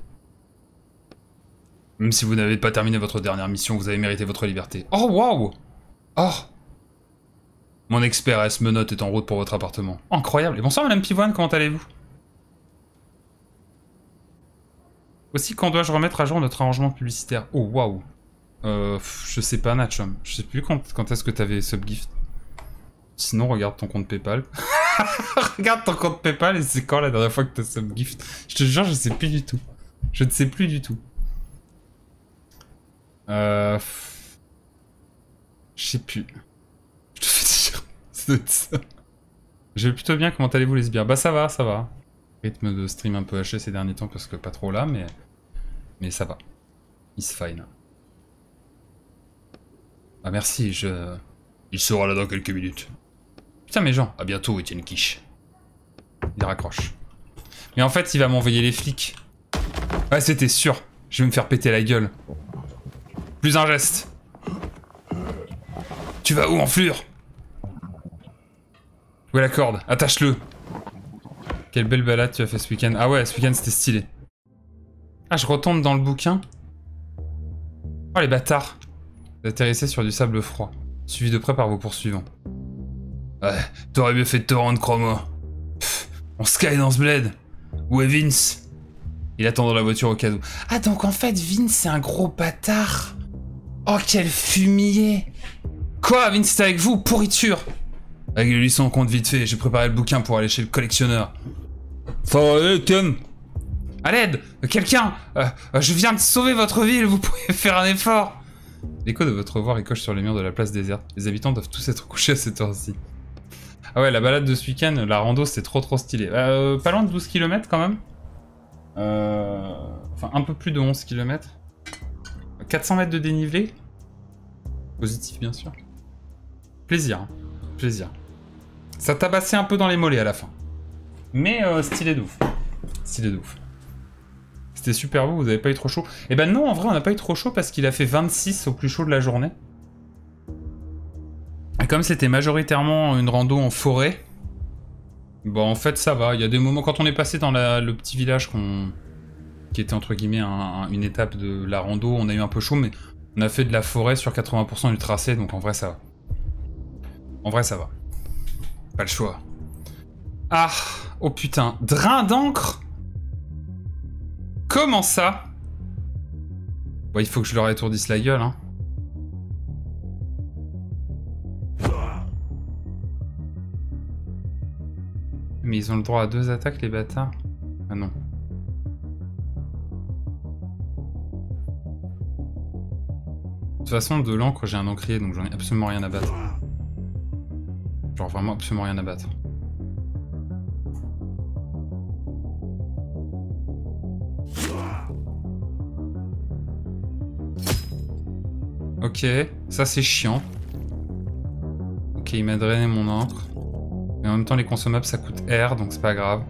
Même si vous n'avez pas terminé votre dernière mission, vous avez mérité votre liberté. Oh, waouh! Oh! Mon expert S menotte est en route pour votre appartement. Incroyable. Et bonsoir, Madame Pivoine, comment allez-vous? Aussi, quand dois-je remettre à jour notre arrangement publicitaire? Oh, waouh. Euh, je sais pas, Natchum. Je sais plus quand, quand est-ce que t'avais subgift. Sinon, regarde ton compte PayPal. Regarde ton compte PayPal et c'est quand la dernière fois que t'as subgift? Je te jure, je sais plus du tout. Je ne sais plus du tout. Euh... Je sais plus. Je te fais dire. Ça doit être ça. Je vais plutôt bien, comment allez-vous les sbires? Bah ça va, ça va. Rythme de stream un peu haché ces derniers temps parce que pas trop là, mais... Mais ça va. It's fine. Ah merci, je... Il sera là dans quelques minutes. Putain mais Jean. À bientôt, Étienne Quiche. Il raccroche. Mais en fait, il va m'envoyer les flics. Ouais, c'était sûr. Je vais me faire péter la gueule. Plus un geste. Tu vas où, enflure? Où est la corde? Attache-le. Quelle belle balade tu as fait ce week-end. Ah ouais, ce week-end c'était stylé. Ah, je retombe dans le bouquin. Oh les bâtards. Vous atterrissez sur du sable froid, suivi de près par vos poursuivants. Ouais, t'aurais mieux fait de te rendre, crois-moi. On sky dans ce bled. Où est Vince? Il attend dans la voiture au cas où. Ah donc en fait Vince c'est un gros bâtard. Oh quel fumier. Quoi, Vince était avec vous? Pourriture. Réglez-lui son compte vite fait, j'ai préparé le bouquin pour aller chez le collectionneur. Ça va aller, Ken? À l'aide! Quelqu'un! euh, euh, Je viens de sauver votre ville, vous pouvez faire un effort! L'écho de votre voix ricoche sur les murs de la place déserte. Les habitants doivent tous être couchés à cette heure-ci. Ah ouais, la balade de ce week-end, la rando, c'est trop trop stylé. Euh, pas loin de douze kilomètres quand même. Euh... Enfin, un peu plus de onze kilomètres. quatre cents mètres de dénivelé. Positif, bien sûr. Plaisir. Hein. Plaisir. Ça tabassait un peu dans les mollets à la fin. Mais euh, stylé de ouf. Stylé de ouf. C'était super beau, vous avez pas eu trop chaud. Eh ben non, en vrai, on n'a pas eu trop chaud parce qu'il a fait vingt-six au plus chaud de la journée. Et comme c'était majoritairement une rando en forêt, bon, en fait, ça va. Il y a des moments, quand on est passé dans la, le petit village qu'on, qui était entre guillemets un, un, une étape de la rando, on a eu un peu chaud, mais on a fait de la forêt sur quatre-vingts pour cent du tracé, donc en vrai, ça va. En vrai, ça va. Pas le choix. Ah, oh putain. Drain d'encre? Comment ça? Bon, il faut que je leur étourdisse la gueule, hein. Mais ils ont le droit à deux attaques, les bâtards? Ah non. De toute façon, de l'encre, j'ai un encrier, donc j'en ai absolument rien à battre. Genre vraiment absolument rien à battre. Ok, ça c'est chiant. Ok, il m'a drainé mon encre. Mais en même temps, les consommables ça coûte R, donc c'est pas grave.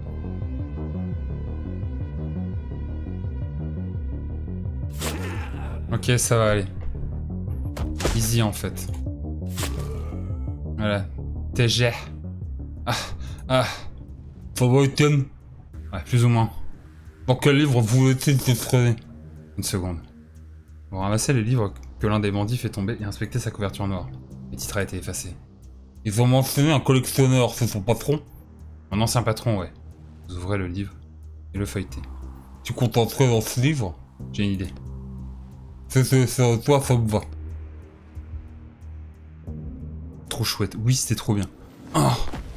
Ok, ça va aller. Easy en fait. Voilà. T G. Ah, ah. Ça va, Ken? Ouais, plus ou moins. Dans quel livre voulez-il s'extraire? Une seconde. Vous ramassez le livre que l'un des bandits fait tomber et inspectez sa couverture noire. Le titre a été effacé. Ils ont mentionné un collectionneur, c'est son patron? Mon ancien patron, ouais. Vous ouvrez le livre et le feuilletez. Tu comptes entrer dans ce livre? J'ai une idée. C'est, c'est, c'est, toi, ça me va. Trop chouette. Oui, c'était trop bien. Oh.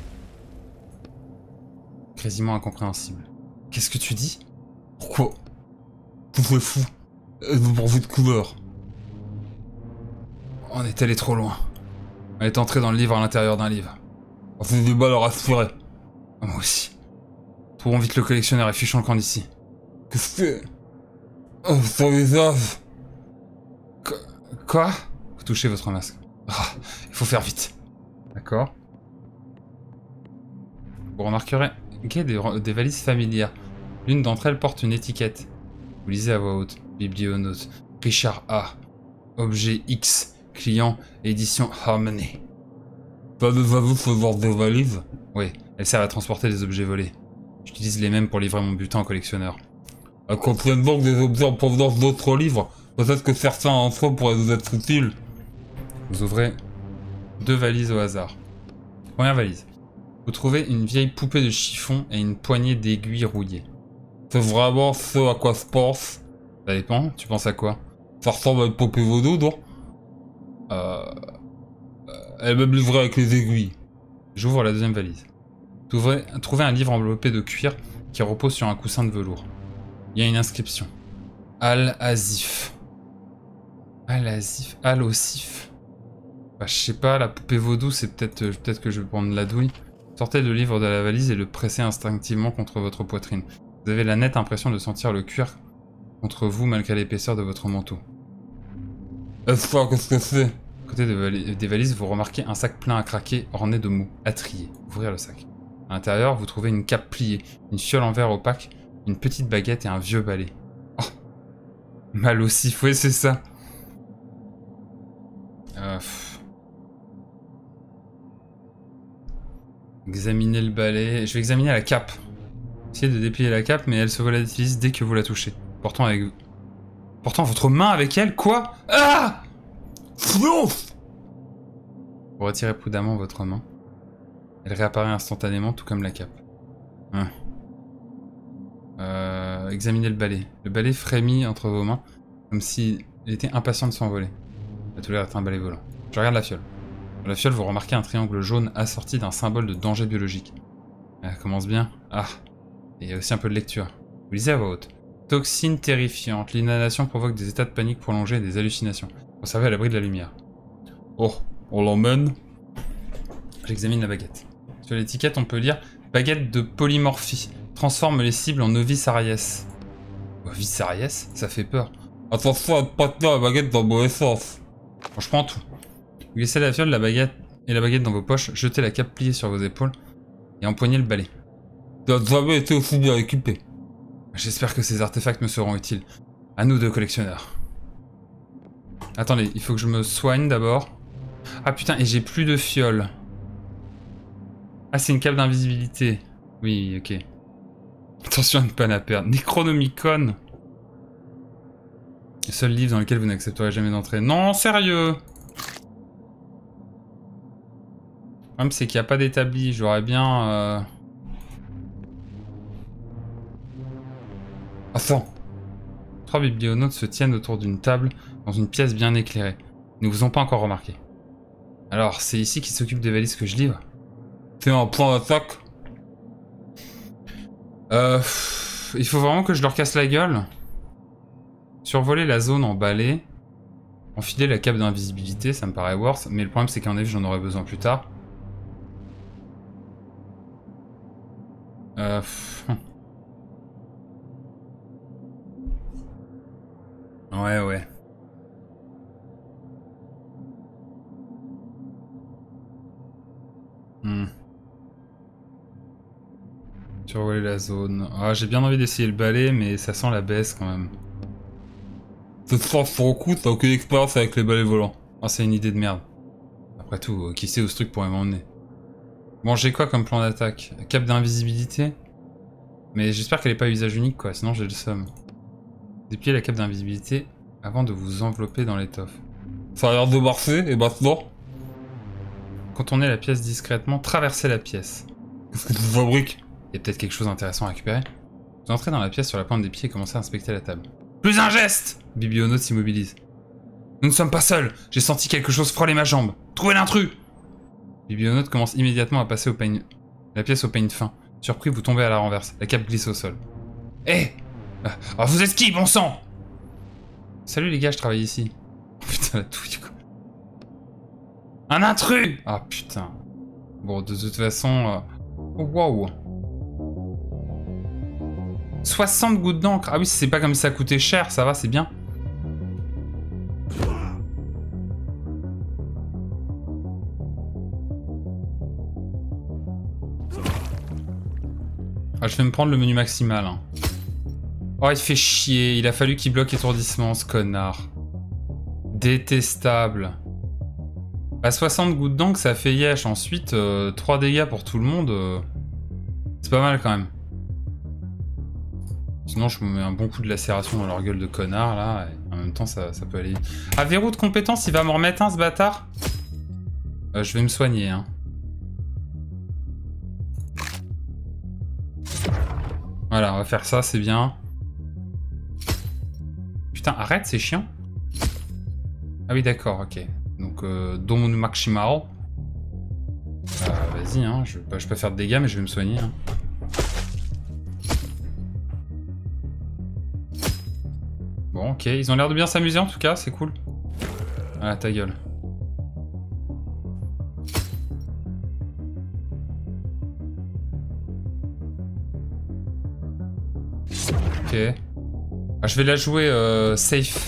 Quasiment incompréhensible. Qu'est-ce que tu dis? Pourquoi? Tout est fou. Elles ont envie de couleur. On est allé trop loin. On est entré dans le livre à l'intérieur d'un livre. On fait du mal à respirer. Moi aussi. Trouvons vite le collectionneur et fichons le camp d'ici. Qu'est-ce que c'est? Oh, son visage. Qu Quoi? Vous touchez votre masque. Ah, il faut faire vite. D'accord. Vous remarquerez qu'il y a des, des valises familières. L'une d'entre elles porte une étiquette. Vous lisez à voix haute. Biblionote. Richard A. Objet X. Client. Édition Harmony. T'as déjà vu ce genre de valise? Oui, elles servent à transporter des objets volés. J'utilise les mêmes pour livrer mon butin au collectionneur. Elles contiennent donc des objets en provenance d'autres livres. Peut-être que certains d'entre eux pourraient vous être utiles. Vous ouvrez deux valises au hasard. Première valise. Vous trouvez une vieille poupée de chiffon et une poignée d'aiguilles rouillées. C'est vraiment ce à quoi je pense. Ça dépend, tu penses à quoi? Ça ressemble à une poupée vaudou, non? Euh... Elle est même livrée avec les aiguilles. J'ouvre la deuxième valise. Trouvez, trouvez un livre enveloppé de cuir qui repose sur un coussin de velours. Il y a une inscription. Al-Azif. Al-Azif. Al-Osif. Bah, je sais pas, la poupée vaudou, c'est peut-être euh, peut-être que je vais prendre la douille. Sortez le livre de la valise et le pressez instinctivement contre votre poitrine. Vous avez la nette impression de sentir le cuir contre vous malgré l'épaisseur de votre manteau. Est-ce ça, qu'est-ce que c'est? À côté de vali des valises, vous remarquez un sac plein à craquer orné de mots. À trier. Ouvrir le sac. À l'intérieur, vous trouvez une cape pliée, une fiole en verre opaque, une petite baguette et un vieux balai. Oh, mal au sifflet, c'est ça. Euh, examinez le balai. Je vais examiner la cape. Essayez de déplier la cape, mais elle se volatilise dès que vous la touchez. Portant avec vous. Portant votre main avec elle. Quoi? Ah! Silence! Vous retirez prudemment votre main. Elle réapparaît instantanément, tout comme la cape. Hein. Euh, examinez le balai. Le balai frémit entre vos mains, comme s'il était impatient de s'envoler. À tout l'air, est un balai volant. Je regarde la fiole. Dans la fiole, vous remarquez un triangle jaune assorti d'un symbole de danger biologique. Elle commence bien. Ah, et il y a aussi un peu de lecture. Vous lisez à voix haute. Toxine terrifiante. L'inhalation provoque des états de panique prolongés et des hallucinations. Conservez à l'abri de la lumière. Oh, on l'emmène. J'examine la baguette. Sur l'étiquette, on peut lire « Baguette de polymorphie. Transforme les cibles en Ovis Aries. » Ovis Aries? Ça fait peur. Attention à ne pas tenir la baguette dans le mauvais sens. Bon, je prends tout. Vous glissez la fiole, la baguette et la baguette dans vos poches, jetez la cape pliée sur vos épaules et empoignez le balai. Tu n'as jamais été aussi bien équipé. J'espère que ces artefacts me seront utiles. À nous deux, collectionneurs. Attendez, il faut que je me soigne d'abord. Ah putain, et j'ai plus de fiole. Ah, c'est une cape d'invisibilité. Oui, ok. Attention à ne pas la perdre. Necronomicon. Le seul livre dans lequel vous n'accepterez jamais d'entrer. Non, sérieux. Le problème, c'est qu'il n'y a pas d'établi. J'aurais bien... Euh... Attends. Trois biblionautes se tiennent autour d'une table dans une pièce bien éclairée. Ils ne vous ont pas encore remarqué. Alors, c'est ici qu'ils s'occupent des valises que je livre? C'est un plan d'attaque. Euh... Il faut vraiment que je leur casse la gueule. Survoler la zone en balai. Enfiler la cape d'invisibilité, ça me paraît worth. Mais le problème, c'est qu'en effet, j'en aurai besoin plus tard. Euh... Ouais, ouais. Hmm. Survoler la zone. Ah, j'ai bien envie d'essayer le balai, mais ça sent la baisse quand même. Cette force sur le coup, t'as aucune expérience avec les balais volants. Oh, c'est une idée de merde. Après tout, qui sait où ce truc pourrait m'emmener. Bon, j'ai quoi comme plan d'attaque? Cape d'invisibilité? Mais j'espère qu'elle est pas à usage unique, quoi, sinon j'ai le somme. Dépliez la cape d'invisibilité avant de vous envelopper dans l'étoffe. Ça a l'air de marcher, et maintenant? Contournez la pièce discrètement, traversez la pièce. Qu'est-ce que tu fabriques? Il y a peut-être quelque chose d'intéressant à récupérer. Vous entrez dans la pièce sur la pointe des pieds et commencez à inspecter la table. Plus un geste! Biblionaute s'immobilise. Nous ne sommes pas seuls. J'ai senti quelque chose frôler ma jambe. Trouvez l'intrus! Biblionaute commence immédiatement à passer au peigne... la pièce au peigne fin. Surpris, vous tombez à la renverse. La cape glisse au sol. Hé hey oh, vous êtes qui, bon sang? Salut les gars, je travaille ici. Oh, putain, la touille, quoi. Un intrus! Ah, putain. Bon, de toute façon... Euh... Oh, waouh. soixante gouttes d'encre. Ah oui, c'est pas comme si ça coûtait cher, ça va, c'est bien. Ah, je vais me prendre le menu maximal. Hein. Oh, il fait chier. Il a fallu qu'il bloque étourdissement, ce connard. Détestable. À soixante gouttes d'encre, ça fait yesh. Ensuite, euh, trois dégâts pour tout le monde. Euh... C'est pas mal, quand même. Sinon, je me mets un bon coup de lacération dans leur gueule de connard, là. Et en même temps, ça, ça peut aller vite. Ah, verrou de compétence, il va m'en remettre un, ce bâtard? euh, Je vais me soigner, hein. Voilà, on va faire ça, c'est bien. Putain, arrête, c'est chiant. Ah oui, d'accord, ok. Donc, euh, Don Maximal. Euh, Vas-y, hein, je, je peux faire de dégâts, mais je vais me soigner. Hein. Bon, ok, ils ont l'air de bien s'amuser en tout cas, c'est cool. Ah, ta gueule. Ok. Ah, je vais la jouer euh, safe.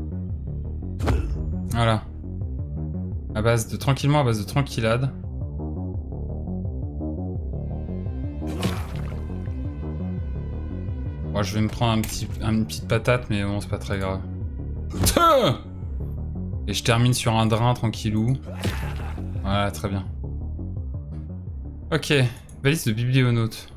Voilà. À base de tranquillement, à base de tranquillade. Bon, je vais me prendre un petit, une petite patate, mais bon, c'est pas très grave. Putain! Et je termine sur un drain tranquillou. Voilà, très bien. Ok, valise de biblionaute.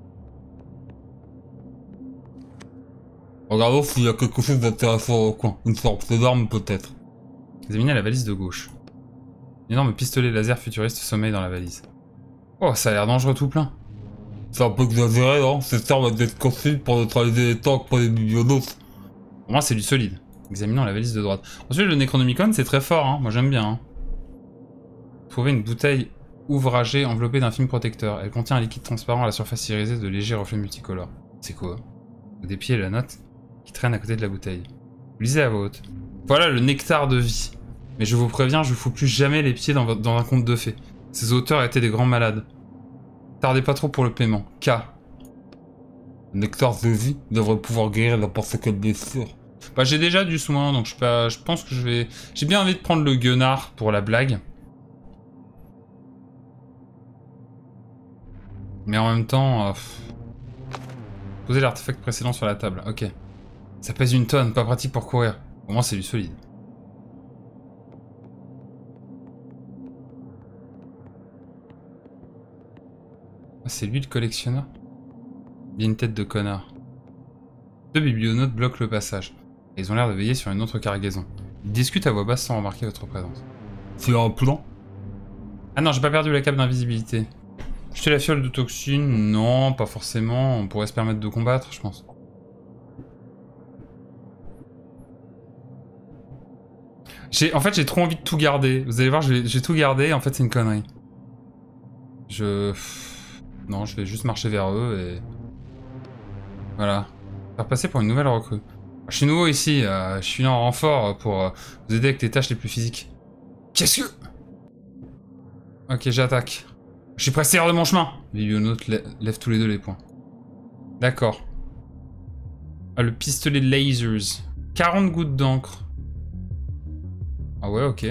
Regardons s'il y a quelque chose d'intéressant au coin. Une sorte d'arme peut-être. Examinez la valise de gauche. Un énorme pistolet laser futuriste sommeille dans la valise. Oh, ça a l'air dangereux tout plein. C'est un peu exagéré, non? Cette arme a d'être construite pour neutraliser les tanks pour les biblionautes. Pour moi, c'est du solide. Examinons la valise de droite. Ensuite, le Necronomicon, c'est très fort, hein. Moi, j'aime bien. Hein. Trouvez une bouteille ouvragée enveloppée d'un film protecteur. Elle contient un liquide transparent à la surface irisée de légers reflets multicolores. C'est quoi? Au dépied, la note qui traîne à côté de la bouteille. Vous lisez à voix haute. Voilà le nectar de vie. Mais je vous préviens, je vous fous plus jamais les pieds dans, dans un conte de fées. Ces auteurs étaient des grands malades. Tardez pas trop pour le paiement. K. Le nectar de vie devrait pouvoir guérir n'importe quelle blessure. Bah j'ai déjà du soin, donc je, pas, je pense que je vais... J'ai bien envie de prendre le guenard pour la blague. Mais en même temps... Euh... Posez l'artefact précédent sur la table. Ok. Ça pèse une tonne, pas pratique pour courir. Au moins c'est du solide. Ah, c'est lui le collectionneur? Il a une tête de connard. Deux biblionautes bloquent le passage. Et ils ont l'air de veiller sur une autre cargaison. Ils discutent à voix basse sans remarquer votre présence. C'est un plan? Ah non, j'ai pas perdu la cape d'invisibilité. Jeter la fiole de toxine? Non, pas forcément. On pourrait se permettre de combattre, je pense. En fait, j'ai trop envie de tout garder. Vous allez voir, j'ai tout gardé. En fait, c'est une connerie. Je... Non, je vais juste marcher vers eux et... Voilà. Faire passer pour une nouvelle recrue. Je suis nouveau ici. Euh, je suis là en renfort pour euh, vous aider avec les tâches les plus physiques. Qu'est-ce que... Ok, j'attaque. Je suis pressé hors de mon chemin. Les biblionautes lèvent tous les deux les poings. D'accord. Ah, le pistolet lasers. quarante gouttes d'encre. Ah ouais, ok.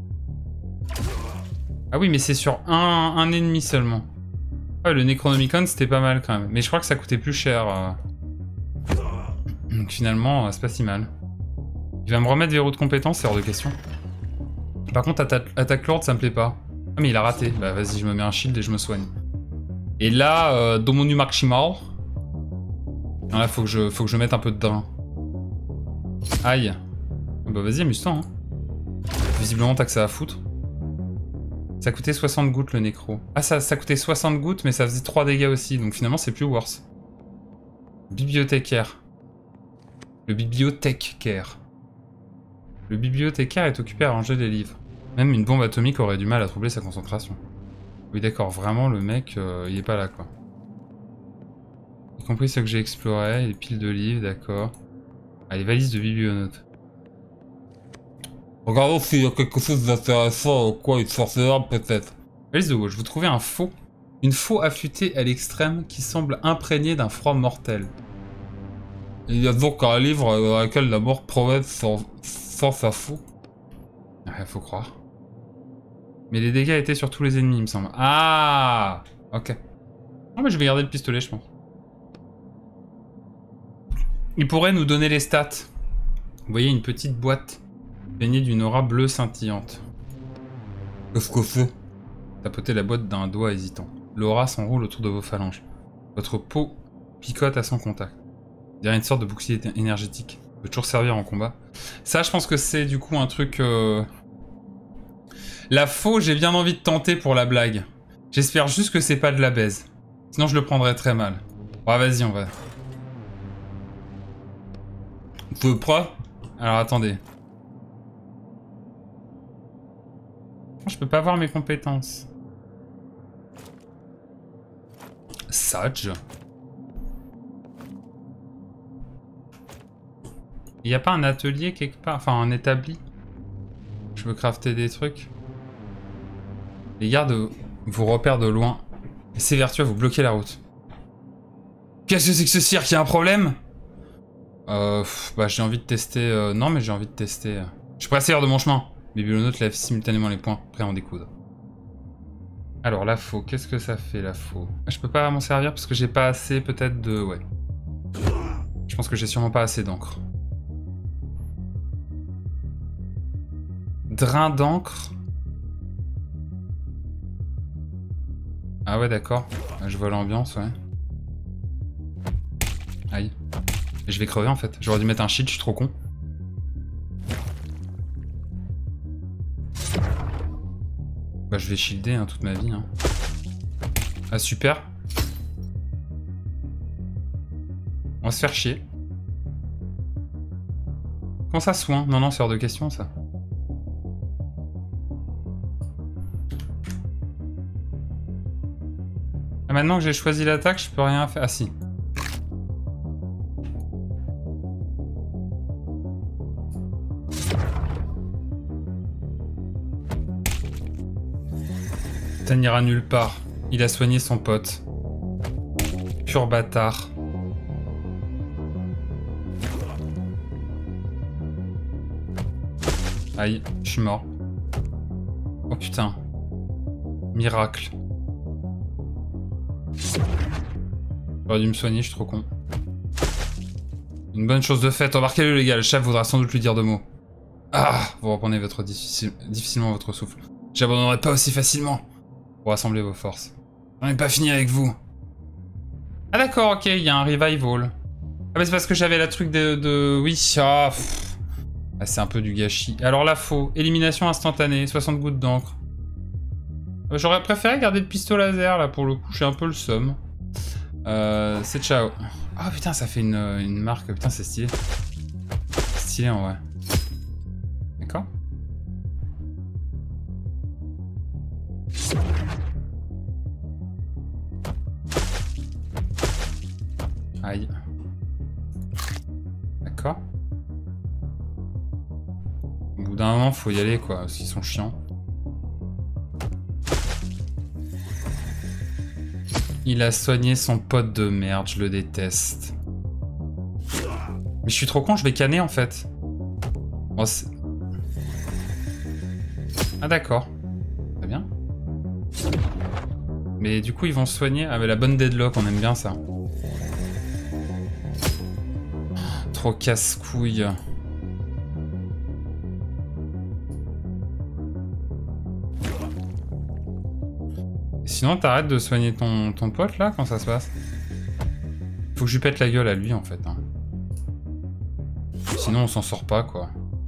Ah oui, mais c'est sur un, un ennemi seulement. Ah, le Necronomicon, c'était pas mal quand même. Mais je crois que ça coûtait plus cher. Euh... Donc finalement, c'est pas si mal. Il va me remettre verrou de compétence, c'est hors de question. Par contre, atta attaque lourde, ça me plaît pas. Ah mais il a raté. Bah vas-y, je me mets un shield et je me soigne. Et là, euh, dans mon nu maximal... Là, faut que, je, faut que je mette un peu de drain. Aïe. Bah vas-y, amuse-toi. Hein. Visiblement, t'as que ça à foutre. Ça coûtait soixante gouttes le nécro. Ah, ça, ça coûtait soixante gouttes, mais ça faisait trois dégâts aussi. Donc finalement, c'est plus worse. Bibliothécaire. Le bibliothécaire. Le bibliothécaire est occupé à ranger des livres. Même une bombe atomique aurait du mal à troubler sa concentration. Oui, d'accord, vraiment, le mec, euh, il est pas là, quoi. Y compris ceux que j'ai explorés, les piles de livres, d'accord. Ah, les valises de biblionautes. Regardons s'il y a quelque chose d'intéressant ou quoi, une sorcière peut-être. Valise de gauche, vous trouvez un faux. Une faux affûtée à l'extrême qui semble imprégnée d'un froid mortel. Il y a donc un livre dans lequel la mort promet sans, sans sa faux. Ouais, faut croire. Mais les dégâts étaient sur tous les ennemis, il me semble. Ah, ok. Non, mais je vais garder le pistolet, je pense. Il pourrait nous donner les stats. Vous voyez une petite boîte baignée d'une aura bleue scintillante. Qu'est-ce que c'est? Tapotez la boîte d'un doigt hésitant. L'aura s'enroule autour de vos phalanges. Votre peau picote à son contact. Il y a une sorte de bouclier énergétique. Peut toujours servir en combat. Ça, je pense que c'est du coup un truc... Euh... La faux, j'ai bien envie de tenter pour la blague. J'espère juste que c'est pas de la baise. Sinon, je le prendrais très mal. Bon, vas-y, on va... T'es prêt? Alors, attendez. Je peux pas voir mes compétences. Sage. Il n'y a pas un atelier quelque part? Enfin, un établi? Je veux crafter des trucs. Les gardes vous repèrent de loin. Et c'est vertueux, vous bloquez la route. Qu'est-ce que c'est que ce cirque? Il y a un problème? Euh... Pff, bah, j'ai envie de tester... Euh, non, mais j'ai envie de tester... Euh... Je suis pressé hors de mon chemin. Biblionaute lève simultanément les poings, prêt à en découdre. Alors, la faux, qu'est-ce que ça fait, la faux? Je peux pas m'en servir parce que j'ai pas assez, peut-être, de... Ouais. Je pense que j'ai sûrement pas assez d'encre. Drain d'encre. Ah ouais, d'accord. Je vois l'ambiance, ouais. Aïe. Et je vais crever en fait. J'aurais dû mettre un shield, je suis trop con. Bah je vais shielder hein, toute ma vie. Hein. Ah super. On va se faire chier. Comment ça soin? Non, non, c'est hors de question ça. Ah, maintenant que j'ai choisi l'attaque, je peux rien faire. Ah si. Ça n'ira nulle part. Il a soigné son pote. Pur bâtard. Aïe, je suis mort. Oh putain. Miracle. J'aurais dû me soigner, je suis trop con. Une bonne chose de faite. Embarquez-le les gars, le chef voudra sans doute lui dire deux mots. Ah, vous reprenez votre difficile, difficilement votre souffle. J'abandonnerai pas aussi facilement. Pour rassembler vos forces. J'en ai pas fini avec vous. Ah d'accord, ok, il y a un revival. Ah mais c'est parce que j'avais la truc de... de... Oui, ah... ah c'est un peu du gâchis. Alors là, faux. Élimination instantanée, soixante gouttes d'encre. J'aurais préféré garder le pistolet laser, là, pour le coup. J'ai un peu le somme. Euh, c'est ciao. Ah oh, putain, ça fait une, une marque. Putain, c'est stylé. Stylé, en vrai. D'accord. Aïe. D'accord. Au bout d'un moment, faut y aller, quoi, parce qu'ils sont chiants. Il a soigné son pote de merde, je le déteste. Mais je suis trop con, je vais canner, en fait. Bon, ah, d'accord. Très bien. Mais du coup, ils vont se soigner. Ah, mais la bonne deadlock, on aime bien ça. Trop casse-couille. Sinon, t'arrêtes de soigner ton, ton pote, là, quand ça se passe? Faut que je lui pète la gueule à lui, en fait. Hein. Sinon, on s'en sort pas, quoi.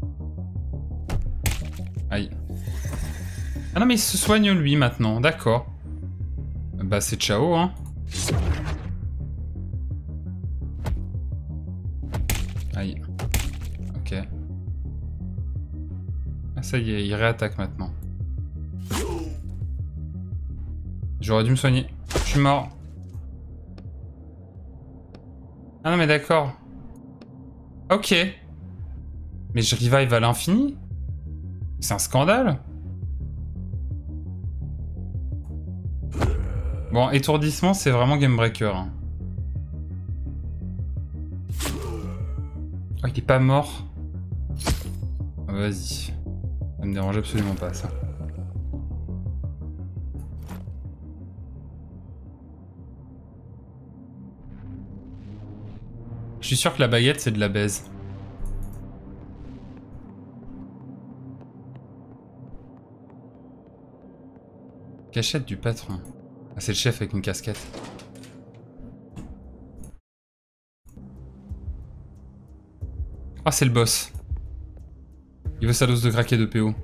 Aïe. Ah non, mais il se soigne, lui, maintenant. D'accord. Bah, c'est ciao, hein. Aïe. Ok. Ah, ça y est, il réattaque maintenant. J'aurais dû me soigner. Je suis mort. Ah non mais d'accord. Ok. Mais je revive à l'infini? C'est un scandale. Bon, étourdissement, c'est vraiment game breaker. Hein. Oh, il est pas mort. Oh, vas-y. Ça me dérange absolument pas, ça. Je suis sûr que la baguette, c'est de la baise. Cachette du patron. Ah, c'est le chef avec une casquette. Ah, c'est le boss. Il veut sa dose de craquet de P O.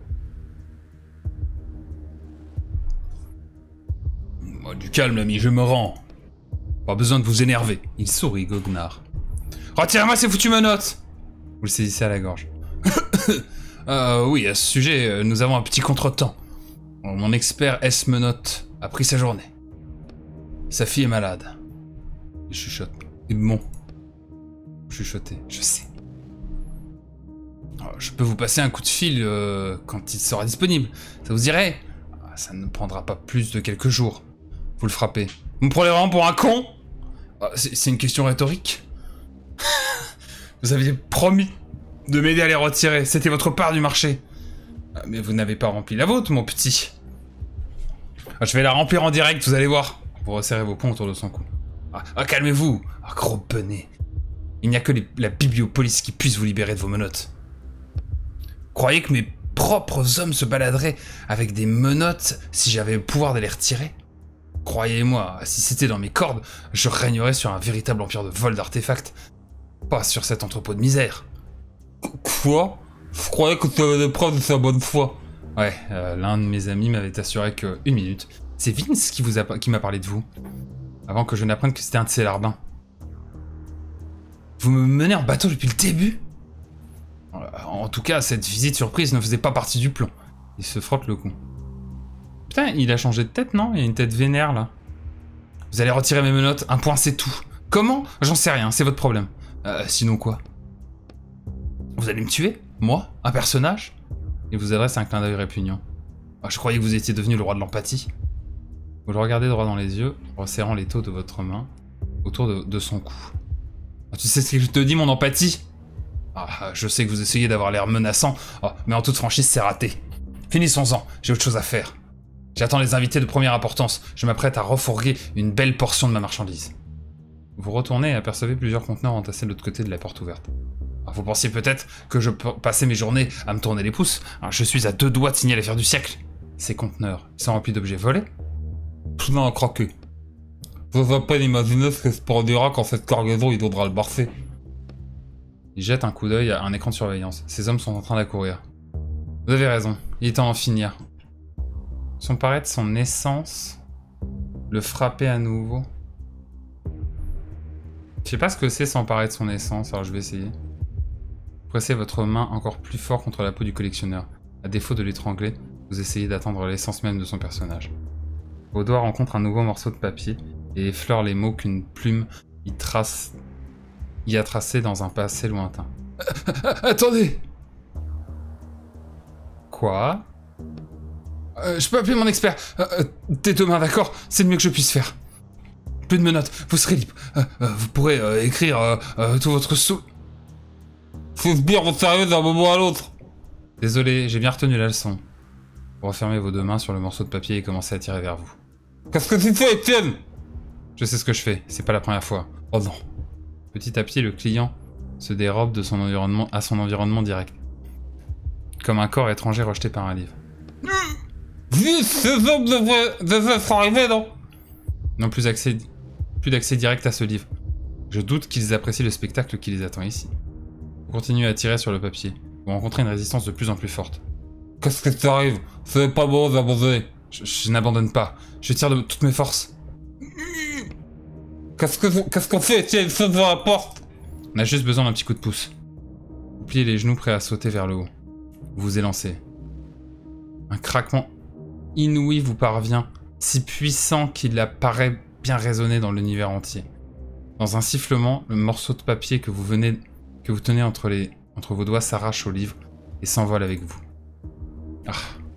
Oh, du calme, l'ami, je me rends. Pas besoin de vous énerver. Il sourit, goguenard. Retirez-moi ces foutues menottes! Vous le saisissez à la gorge. euh, oui, à ce sujet, nous avons un petit contretemps. Mon expert S-menotte a pris sa journée. Sa fille est malade. Il chuchote. Et bon. Chuchoter, je sais. Je peux vous passer un coup de fil euh, quand il sera disponible. Ça vous irait? Ça ne prendra pas plus de quelques jours. Vous le frappez. Vous me prenez vraiment pour un con? C'est une question rhétorique. Vous aviez promis de m'aider à les retirer. C'était votre part du marché. Mais vous n'avez pas rempli la vôtre, mon petit. Je vais la remplir en direct, vous allez voir. Vous resserrez vos poings autour de son cou. Ah, ah calmez-vous. Ah, gros benet. Il n'y a que les, la bibliopolice qui puisse vous libérer de vos menottes. Croyez que mes propres hommes se baladeraient avec des menottes si j'avais le pouvoir de les retirer? Croyez-moi, si c'était dans mes cordes, je régnerais sur un véritable empire de vol d'artefacts. Pas sur cet entrepôt de misère. Quoi? Je croyais que tu avais des preuves de sa bonne foi. Ouais, euh, l'un de mes amis m'avait assuré que... Une minute. C'est Vince qui vous a, qui m'a parlé de vous. Avant que je n'apprenne que c'était un de ses larbins. Vous me menez en bateau depuis le début? En tout cas, cette visite surprise ne faisait pas partie du plan. Il se frotte le cou. Putain, il a changé de tête, non? Il y a une tête vénère, là. Vous allez retirer mes menottes, un point c'est tout. Comment? J'en sais rien, c'est votre problème. Euh, sinon quoi? Vous allez me tuer? Moi? Un personnage? Il vous adresse un clin d'œil répugnant. Ah, je croyais que vous étiez devenu le roi de l'empathie. Vous le regardez droit dans les yeux, resserrant les taux de votre main autour de, de son cou. Ah, tu sais ce que je te dis, mon empathie? Ah, je sais que vous essayez d'avoir l'air menaçant, oh, mais en toute franchise, c'est raté. Finissons-en, j'ai autre chose à faire. J'attends les invités de première importance. Je m'apprête à refourguer une belle portion de ma marchandise. Vous retournez et apercevez plusieurs conteneurs entassés de l'autre côté de la porte ouverte. Alors, vous pensiez peut-être que je passais mes journées à me tourner les pouces. Alors, je suis à deux doigts de signer l'affaire du siècle. Ces conteneurs, ils sont remplis d'objets volés? Non, à croquer. Vous à peine imaginer ce que se produira quand cette cargaison il voudra le barcer. Il jette un coup d'œil à un écran de surveillance. Ces hommes sont en train d'accourir. Vous avez raison, il est temps d'en finir. Son paraître, son essence, le frapper à nouveau. Je sais pas ce que c'est s'emparer de son essence, alors je vais essayer. Pressez votre main encore plus fort contre la peau du collectionneur. À défaut de l'étrangler, vous essayez d'atteindre l'essence même de son personnage. Vos doigts rencontrent un nouveau morceau de papier et effleurent les mots qu'une plume y, trace... y a tracés dans un passé lointain. Attendez! Quoi? euh, Je peux appeler mon expert. Euh, tes deux mains, d'accord? C'est le mieux que je puisse faire. Plus de menottes, vous serez libre. Euh, euh, vous pourrez euh, écrire euh, euh, tout votre sou... Faut se dire, vous sérieux d'un moment à l'autre. Désolé, j'ai bien retenu la leçon. Vous refermez vos deux mains sur le morceau de papier et commencez à tirer vers vous. Qu'est-ce que tu fais, Étienne? Je sais ce que je fais, c'est pas la première fois. Oh non. Petit à petit, le client se dérobe de son environnement à son environnement direct. Comme un corps étranger rejeté par un livre. Vite, ces hommes devraient, devraient être arrivés, non? Non, plus accès, plus d'accès direct à ce livre. Je doute qu'ils apprécient le spectacle qui les attend ici. Vous continuez à tirer sur le papier. Vous rencontrez une résistance de plus en plus forte. Qu'est-ce que t'arrive? C'est pas bon d'abandonner. Je, je n'abandonne pas. Je tire de toutes mes forces. Qu'est-ce que qu'est-ce qu'on fait? Tiens, il saute devant la porte. On a juste besoin d'un petit coup de pouce. Vous pliez les genoux prêts à sauter vers le haut. Vous vous élancez. Un craquement inouï vous parvient, si puissant qu'il apparaît bien résonner dans l'univers entier. Dans un sifflement, le morceau de papier que vous venez, que vous tenez entre, les, entre vos doigts s'arrache au livre et s'envole avec vous. Ah.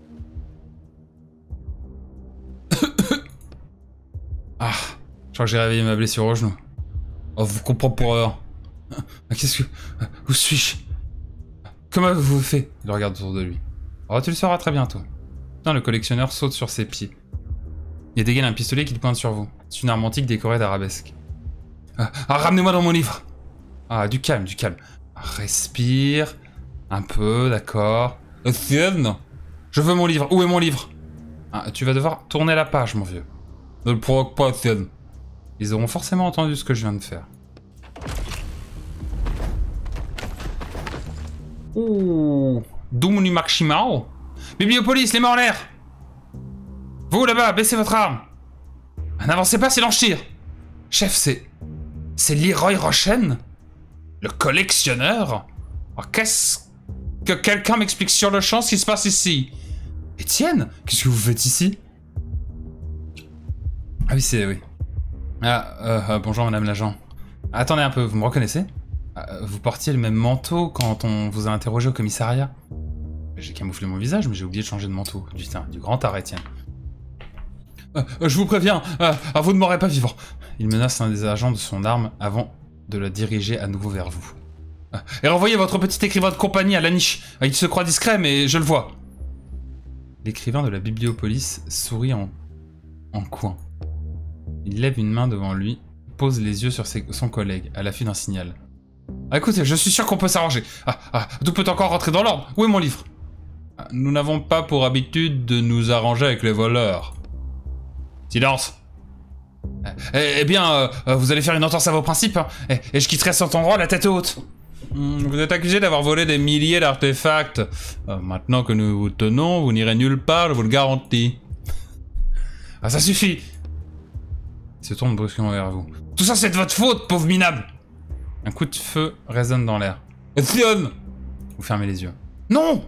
Ah. Je crois que j'ai réveillé ma blessure au genou. Oh, vous comprenez pour rien. Qu'est-ce que... Où suis-je? Comment avez-vous fait? Il regarde autour de lui. Oh, tu le sauras très bientôt. Putain, le collectionneur saute sur ses pieds. Il dégaine un pistolet qui pointe sur vous. C'est une arme antique décorée d'arabesques. Ah, ah ramenez-moi dans mon livre! Ah, du calme, du calme. Respire. Un peu, d'accord. Etienne? Je veux mon livre. Où est mon livre? Ah, tu vas devoir tourner la page, mon vieux. Ne le provoque pas, Etienne. Ils auront forcément entendu ce que je viens de faire. Ouh. Doumni Makshimao. Bibliopolice, les mains en l'air. Vous là-bas, baissez votre arme. N'avancez pas, silence tire. Chef, c'est... C'est Leroy Rochen? Le collectionneur? Oh, qu'est-ce... Que quelqu'un m'explique sur le champ ce qui se passe ici. Étienne? Qu'est-ce que vous faites ici? Ah oui, c'est... oui. Ah, euh, euh, bonjour madame l'agent. Attendez un peu, vous me reconnaissez? euh, Vous portiez le même manteau quand on vous a interrogé au commissariat? J'ai camouflé mon visage, mais j'ai oublié de changer de manteau. Putain, du grand art, Étienne. Euh, euh, je vous préviens, euh, ah, vous ne m'aurez pas vivant. Il menace un des agents de son arme avant de la diriger à nouveau vers vous. Euh, et renvoyez votre petit écrivain de compagnie à la niche. Il se croit discret, mais je le vois. L'écrivain de la bibliopolice sourit en, en coin. Il lève une main devant lui, pose les yeux sur ses, son collègue, à l'affût d'un signal. Ah, écoutez, je suis sûr qu'on peut s'arranger. Ah, ah, tout peut encore rentrer dans l'ordre. Où est mon livre? Nous n'avons pas pour habitude de nous arranger avec les voleurs. Silence. Eh, eh bien, euh, vous allez faire une entorse à vos principes, hein, et, et je quitterai cet endroit la tête haute. Vous êtes accusé d'avoir volé des milliers d'artefacts. Euh, maintenant que nous vous tenons, vous n'irez nulle part, je vous le garantis. Ah, ça suffit. Il se tourne brusquement vers vous. Tout ça, c'est de votre faute, pauvre minable. Un coup de feu résonne dans l'air. Etienne! Vous fermez les yeux. Non!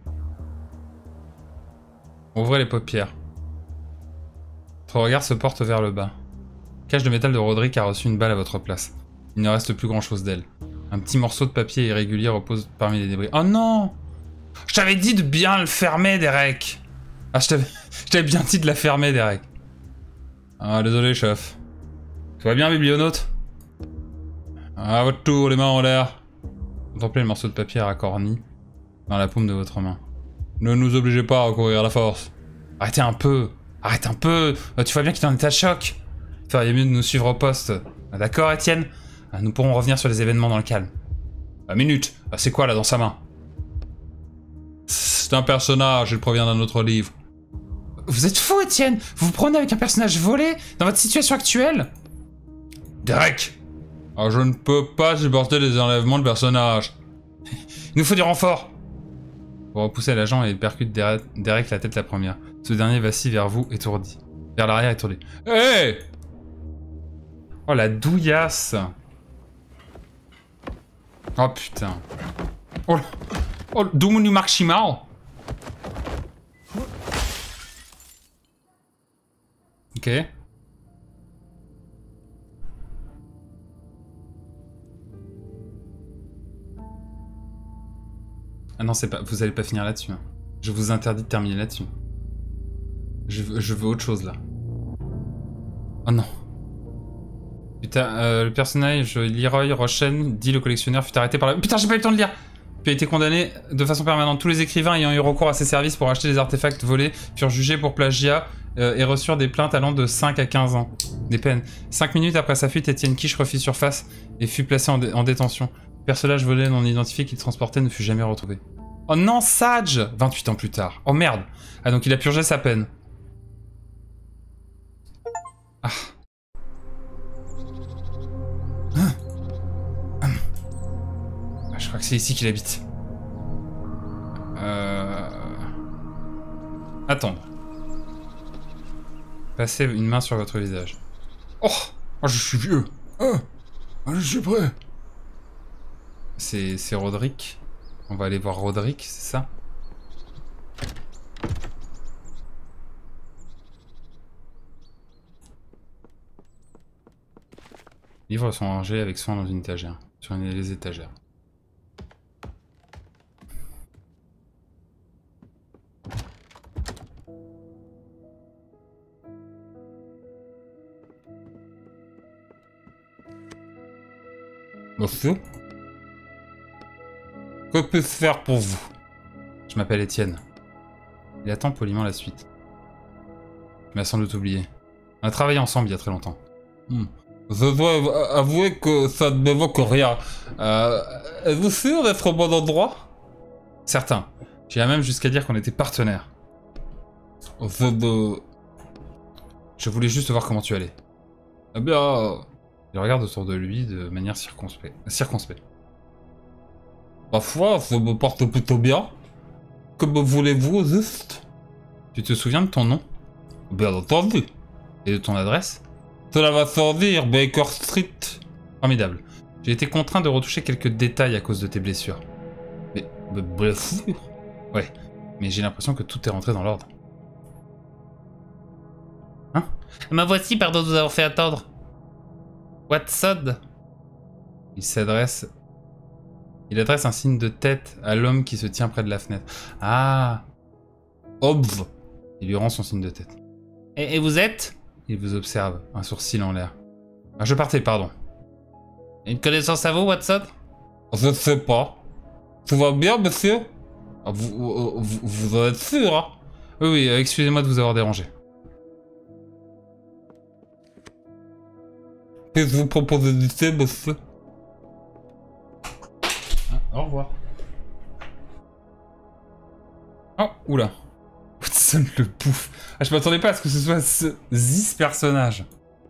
Ouvrez les paupières. Votre regard se porte vers le bas. Cage de métal de Roderick a reçu une balle à votre place. Il ne reste plus grand chose d'elle. Un petit morceau de papier irrégulier repose parmi les débris. Oh non! Je t'avais dit de bien le fermer, Derek! Ah, je t'avais je t'avais bien dit de la fermer, Derek. Ah, désolé, chef. Tout va bien, biblionaute? À votre tour, les mains en l'air. Contemplez le morceau de papier racorni dans la paume de votre main. Ne nous obligez pas à recourir à la force. Arrêtez un peu! Arrête un peu! Tu vois bien qu'il est en état de choc! Il ferait mieux de nous suivre au poste. Ah, d'accord, Étienne? Nous pourrons revenir sur les événements dans le calme. Ah, minute! C'est quoi là dans sa main? C'est un personnage, il provient d'un autre livre. Vous êtes fou, Étienne! Vous vous prenez avec un personnage volé dans votre situation actuelle? Derek! Ah, je ne peux pas supporter les enlèvements de personnages. Il nous faut du renfort! Vous repoussez l'agent et il percute Derek, Derek la tête la première. Ce dernier vacille vers vous, étourdi. Vers l'arrière, étourdi. Hé hey! Oh, la douillasse! Oh, putain. Oh, oh Dumunu Marchimao! Ok. Ah non, c'est pas. Vous allez pas finir là-dessus. Hein. Je vous interdis de terminer là-dessus. Je, veux- je veux autre chose là. Oh non. Putain, euh, le personnage Leroy Rochen, dit le collectionneur, fut arrêté par la. Putain, j'ai pas eu le temps de lire! Puis a été condamné de façon permanente. Tous les écrivains ayant eu recours à ses services pour acheter des artefacts volés furent jugés pour plagiat euh, et reçurent des plaintes allant de cinq à quinze ans. Des peines. cinq minutes après sa fuite, Étienne Quiche refit surface et fut placé en, dé en détention. Le personnage volé non identifié qu'il transportait ne fut jamais retrouvé. Oh non, Sage! vingt-huit ans plus tard. Oh merde! Ah donc il a purgé sa peine. Ah. Ah. Ah, je crois que c'est ici qu'il habite. Euh... Attendre. Passez une main sur votre visage. Oh! Oh, je suis vieux! Ah, je suis prêt. C'est c'est Roderick. On va aller voir Roderick, c'est ça? Les livres sont rangés avec soin dans une étagère, sur une des étagères. Monsieur? Que puis-je faire pour vous? Je m'appelle Étienne. Il attend poliment la suite. Il m'a sans doute oublié. On a travaillé ensemble il y a très longtemps. Hmm. Je dois avouer que ça ne m'évoque rien. Euh, Êtes-vous sûr d'être au bon endroit? Certain. J'irais même jusqu'à dire qu'on était partenaires. Je ne... Je voulais juste voir comment tu allais. Eh bien... Il regarde autour de lui de manière circonspecte. Circonspect. Ma foi, je me porte plutôt bien. Que me voulez-vous, juste? Tu te souviens de ton nom? Bien entendu. Et de ton adresse? Cela va sans dire, Baker Street. Formidable. J'ai été contraint de retoucher quelques détails à cause de tes blessures. Mais, mais blessures? Ouais, mais j'ai l'impression que tout est rentré dans l'ordre. Hein? Me voici, pardon de vous avoir fait attendre. Watson? Il s'adresse... Il adresse un signe de tête à l'homme qui se tient près de la fenêtre. Ah! Hobbs. Il lui rend son signe de tête. Et, et vous êtes? Il vous observe, un sourcil en l'air. Ah, je partais, pardon. Une connaissance à vous, Watson? Je ne sais pas. Tout va bien, monsieur? Ah, vous, vous, vous en êtes sûr, hein? Oui, oui, euh, excusez-moi de vous avoir dérangé. Qu'est-ce que vous proposez d'ici, monsieur? Au revoir. Oh, oula. Watson le bouffe. Ah, je m'attendais pas à ce que ce soit ce Zis personnage.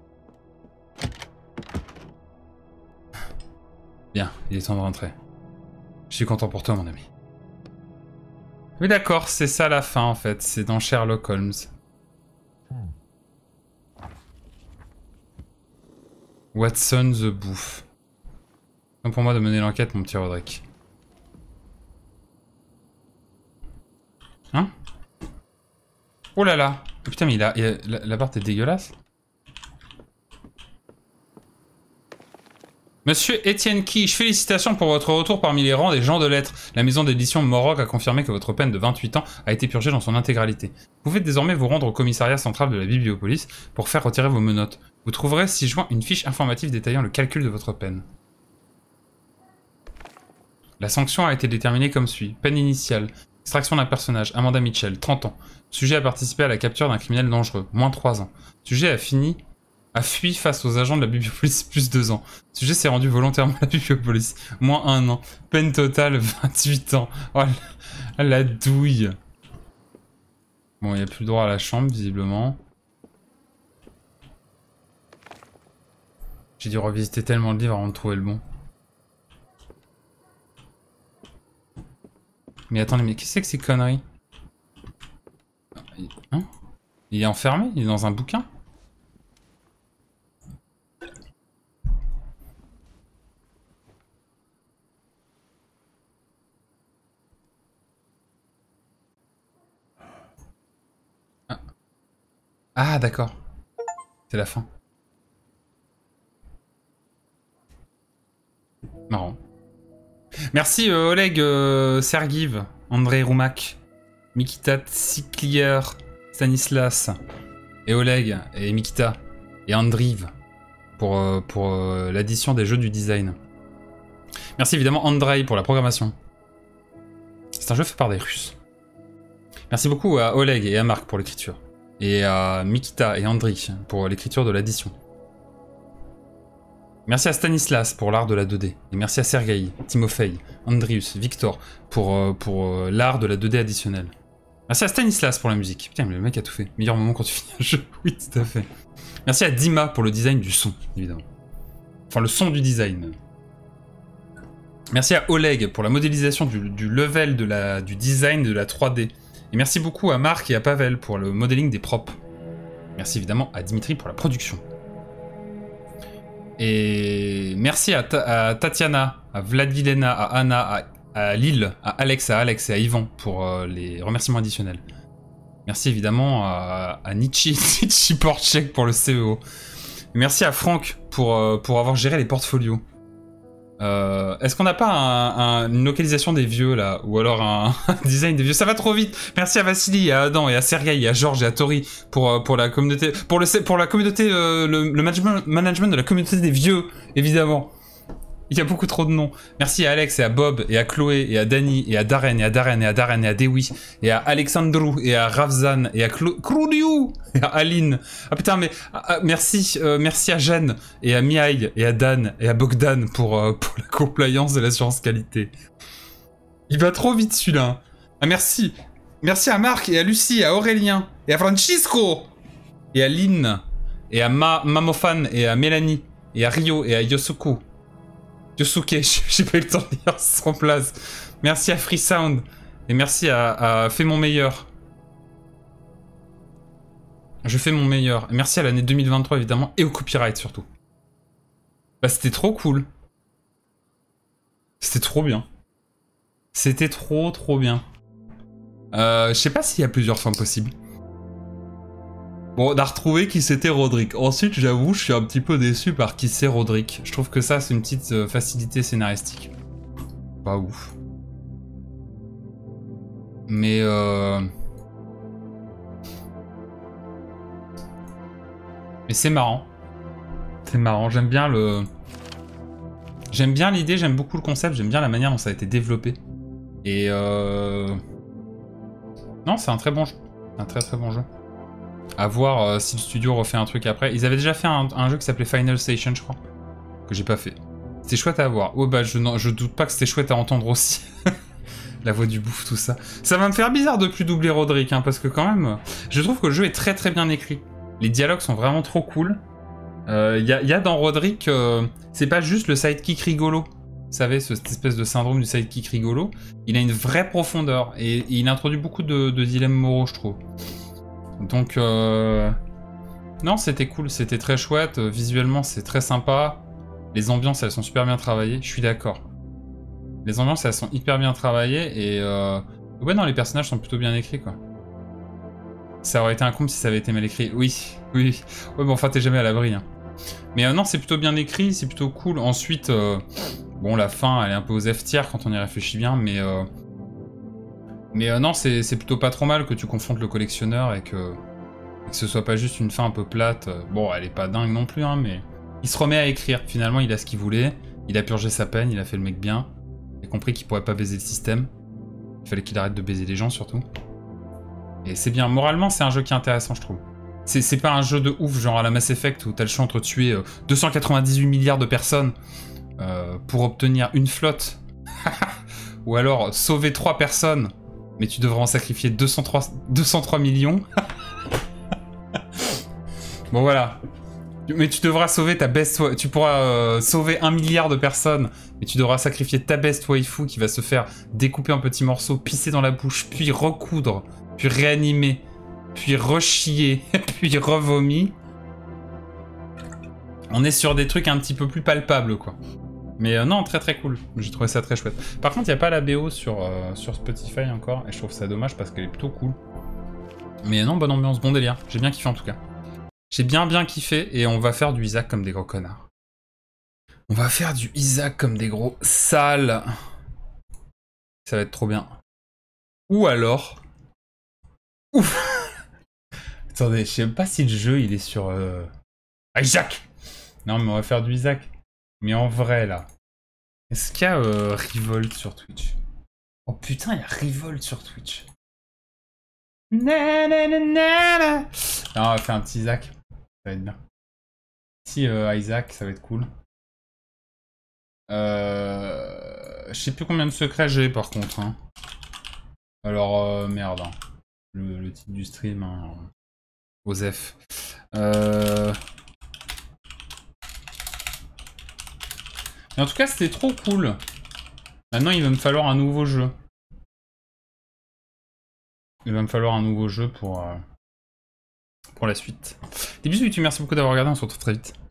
Bien, il est temps de rentrer. Je suis content pour toi, mon ami. Oui, d'accord, c'est ça la fin, en fait. C'est dans Sherlock Holmes. Watson the bouffe. C'est pour moi de mener l'enquête, mon petit Roderick. Hein? Oh là là! Oh putain, mais il a, il a, la, la barre est dégueulasse. Monsieur Étienne Quiche, félicitations pour votre retour parmi les rangs des gens de lettres. La maison d'édition Morog a confirmé que votre peine de vingt-huit ans a été purgée dans son intégralité. Vous pouvez désormais vous rendre au commissariat central de la Bibliopolis pour faire retirer vos menottes. Vous trouverez ci-joint une fiche informative détaillant le calcul de votre peine. La sanction a été déterminée comme suit. Peine initiale. Extraction d'un personnage. Amanda Mitchell, trente ans. Sujet a participé à la capture d'un criminel dangereux. Moins trois ans. Sujet a fini... a fui face aux agents de la Bibliopolis, plus deux ans. Sujet s'est rendu volontairement à la Bibliopolis, moins un an. Peine totale, vingt-huit ans. Oh la, la douille. Bon, il n'y a plus le droit à la chambre, visiblement. J'ai dû revisiter tellement de livres avant de trouver le bon. Mais attendez, mais qu'est-ce que c'est que ces conneries? Hein? Il est enfermé? Il est dans un bouquin? Ah, d'accord. C'est la fin. Marrant. Merci euh, Oleg euh, Sergiv, André Roumak, Mikita Tsiklier, Stanislas, et Oleg, et Mikita, et Andriv pour, euh, pour euh, l'addition des jeux du design. Merci évidemment Andrei pour la programmation. C'est un jeu fait par des Russes. Merci beaucoup à Oleg et à Marc pour l'écriture. Et à Mikita et Andri pour l'écriture de l'addition. Merci à Stanislas pour l'art de la deux D. Et merci à Sergei, Timofey, Andrius, Victor pour, euh, pour euh, l'art de la deux D additionnelle. Merci à Stanislas pour la musique. Putain, mais le mec a tout fait. Meilleur moment quand tu finis un jeu. Oui, tout à fait. Merci à Dima pour le design du son, évidemment. Enfin, le son du design. Merci à Oleg pour la modélisation du, du level de la, du design de la trois D. Et merci beaucoup à Marc et à Pavel pour le modeling des props. Merci évidemment à Dimitri pour la production. Et merci à, Ta à Tatiana, à Vladilena, à Anna, à, à Lille, à Alex, à Alex et à Yvan pour euh, les remerciements additionnels. Merci évidemment à, à Nietzsche, Nietzsche Portchek pour le C E O. Et merci à Franck pour, euh, pour avoir géré les portfolios. Euh, Est-ce qu'on n'a pas un, un, une localisation des vieux là? Ou alors un, un design des vieux? Ça va trop vite. Merci à Vassili, à Adam et à Sergei et à Georges et à Tori pour, pour la communauté, pour, le, pour la communauté, euh, le, le management, management de la communauté des vieux, évidemment. Il y a beaucoup trop de noms. Merci à Alex et à Bob et à Chloé et à Dani et à Darren et à Darren et à Darren et à Dewi et à Alexandru et à Ravzan et à Kroudiou et à Aline. Ah putain mais ah, merci euh, merci à Jeanne et à Miaï et à Dan et à Bogdan pour, euh, pour la compliance de l'assurance qualité. Il va trop vite celui-là. Ah merci. Merci à Marc et à Lucie, à Aurélien et à Francisco et à Lynn et à Ma Mamofan et à Mélanie et à Rio et à Yosuku. Yosuke, j'ai pas eu le temps de lire son place. Merci à Freesound. Et merci à, à Fais mon meilleur. Je fais mon meilleur. Et merci à l'année deux mille vingt-trois évidemment. Et au copyright surtout. Bah c'était trop cool. C'était trop bien. C'était trop trop bien. Euh, je sais pas s'il y a plusieurs fins possibles. Bon, on a retrouvé qui c'était Roderick. Ensuite, j'avoue, je suis un petit peu déçu par qui c'est Roderick. Je trouve que ça, c'est une petite euh, facilité scénaristique. Pas ouf. Mais euh... Mais c'est marrant. C'est marrant, j'aime bien le... J'aime bien l'idée, j'aime beaucoup le concept, j'aime bien la manière dont ça a été développé. Et euh... Non, c'est un très bon jeu. Un très très bon jeu. À voir euh, si le studio refait un truc après. Ils avaient déjà fait un, un jeu qui s'appelait Final Station, je crois. Que j'ai pas fait. C'était chouette à voir. Oh bah je, non, je doute pas que c'était chouette à entendre aussi. La voix du bouffe, tout ça. Ça va me faire bizarre de plus doubler Roderick, hein, parce que quand même, je trouve que le jeu est très très bien écrit. Les dialogues sont vraiment trop cool. Il euh, y, y a dans Roderick, euh, c'est pas juste le sidekick rigolo. Vous savez, ce, cette espèce de syndrome du sidekick rigolo. Il a une vraie profondeur, et, et il introduit beaucoup de, de dilemmes moraux, je trouve. Donc, euh... non, c'était cool, c'était très chouette. Visuellement, c'est très sympa. Les ambiances, elles sont super bien travaillées, je suis d'accord. Les ambiances, elles sont hyper bien travaillées et euh... ouais, non, les personnages sont plutôt bien écrits, quoi. Ça aurait été un comble si ça avait été mal écrit. Oui, oui. Ouais, bon, enfin, t'es jamais à l'abri. Hein. Mais euh, non, c'est plutôt bien écrit, c'est plutôt cool. Ensuite, euh... bon, la fin, elle est un peu aux F tiers quand on y réfléchit bien, mais euh... mais euh, non, c'est plutôt pas trop mal que tu confrontes le collectionneur et que... et que ce soit pas juste une fin un peu plate. Bon, elle est pas dingue non plus, hein, mais il se remet à écrire. Finalement, il a ce qu'il voulait. Il a purgé sa peine, il a fait le mec bien. Il a compris qu'il pourrait pas baiser le système. Il fallait qu'il arrête de baiser les gens, surtout. Et c'est bien. Moralement, c'est un jeu qui est intéressant, je trouve. C'est pas un jeu de ouf, genre à la Mass Effect, où t'as le choix entre tuer euh, deux cent quatre-vingt-dix-huit milliards de personnes euh, pour obtenir une flotte. Ou alors sauver trois personnes, mais tu devras en sacrifier deux cent trois millions. Bon, voilà. Mais tu devras sauver ta best... Tu pourras euh, sauver un milliard de personnes, mais tu devras sacrifier ta best waifu qui va se faire découper en petits morceaux, pisser dans la bouche, puis recoudre, puis réanimer, puis rechier, puis revomi. On est sur des trucs un petit peu plus palpables, quoi. Mais euh, non, très très cool. J'ai trouvé ça très chouette. Par contre, il n'y a pas la B O sur, euh, sur Spotify encore, et je trouve ça dommage parce qu'elle est plutôt cool. Mais non, bonne ambiance, bon délire. J'ai bien kiffé en tout cas. J'ai bien bien kiffé et on va faire du Isaac comme des gros connards. On va faire du Isaac comme des gros sales. Ça va être trop bien. Ou alors... Ouf. Attendez, je sais pas si le jeu il est sur... Euh... Isaac. Non mais on va faire du Isaac. Mais en vrai là. Est-ce qu'il y a euh, Revolt sur Twitch? Oh putain, il y a Revolt sur Twitch. Na, na, na, na, na. Non, on va faire un petit Isaac. Ça va être bien. Si euh, Isaac, ça va être cool. Euh... Je sais plus combien de secrets j'ai par contre. Hein. Alors, euh, merde. Hein. Le, le titre du stream. Hein. Osef. Euh... Mais en tout cas, c'était trop cool. Maintenant, il va me falloir un nouveau jeu. Il va me falloir un nouveau jeu pour... Euh... pour la suite. Des bisous YouTube, merci beaucoup d'avoir regardé, on se retrouve très vite.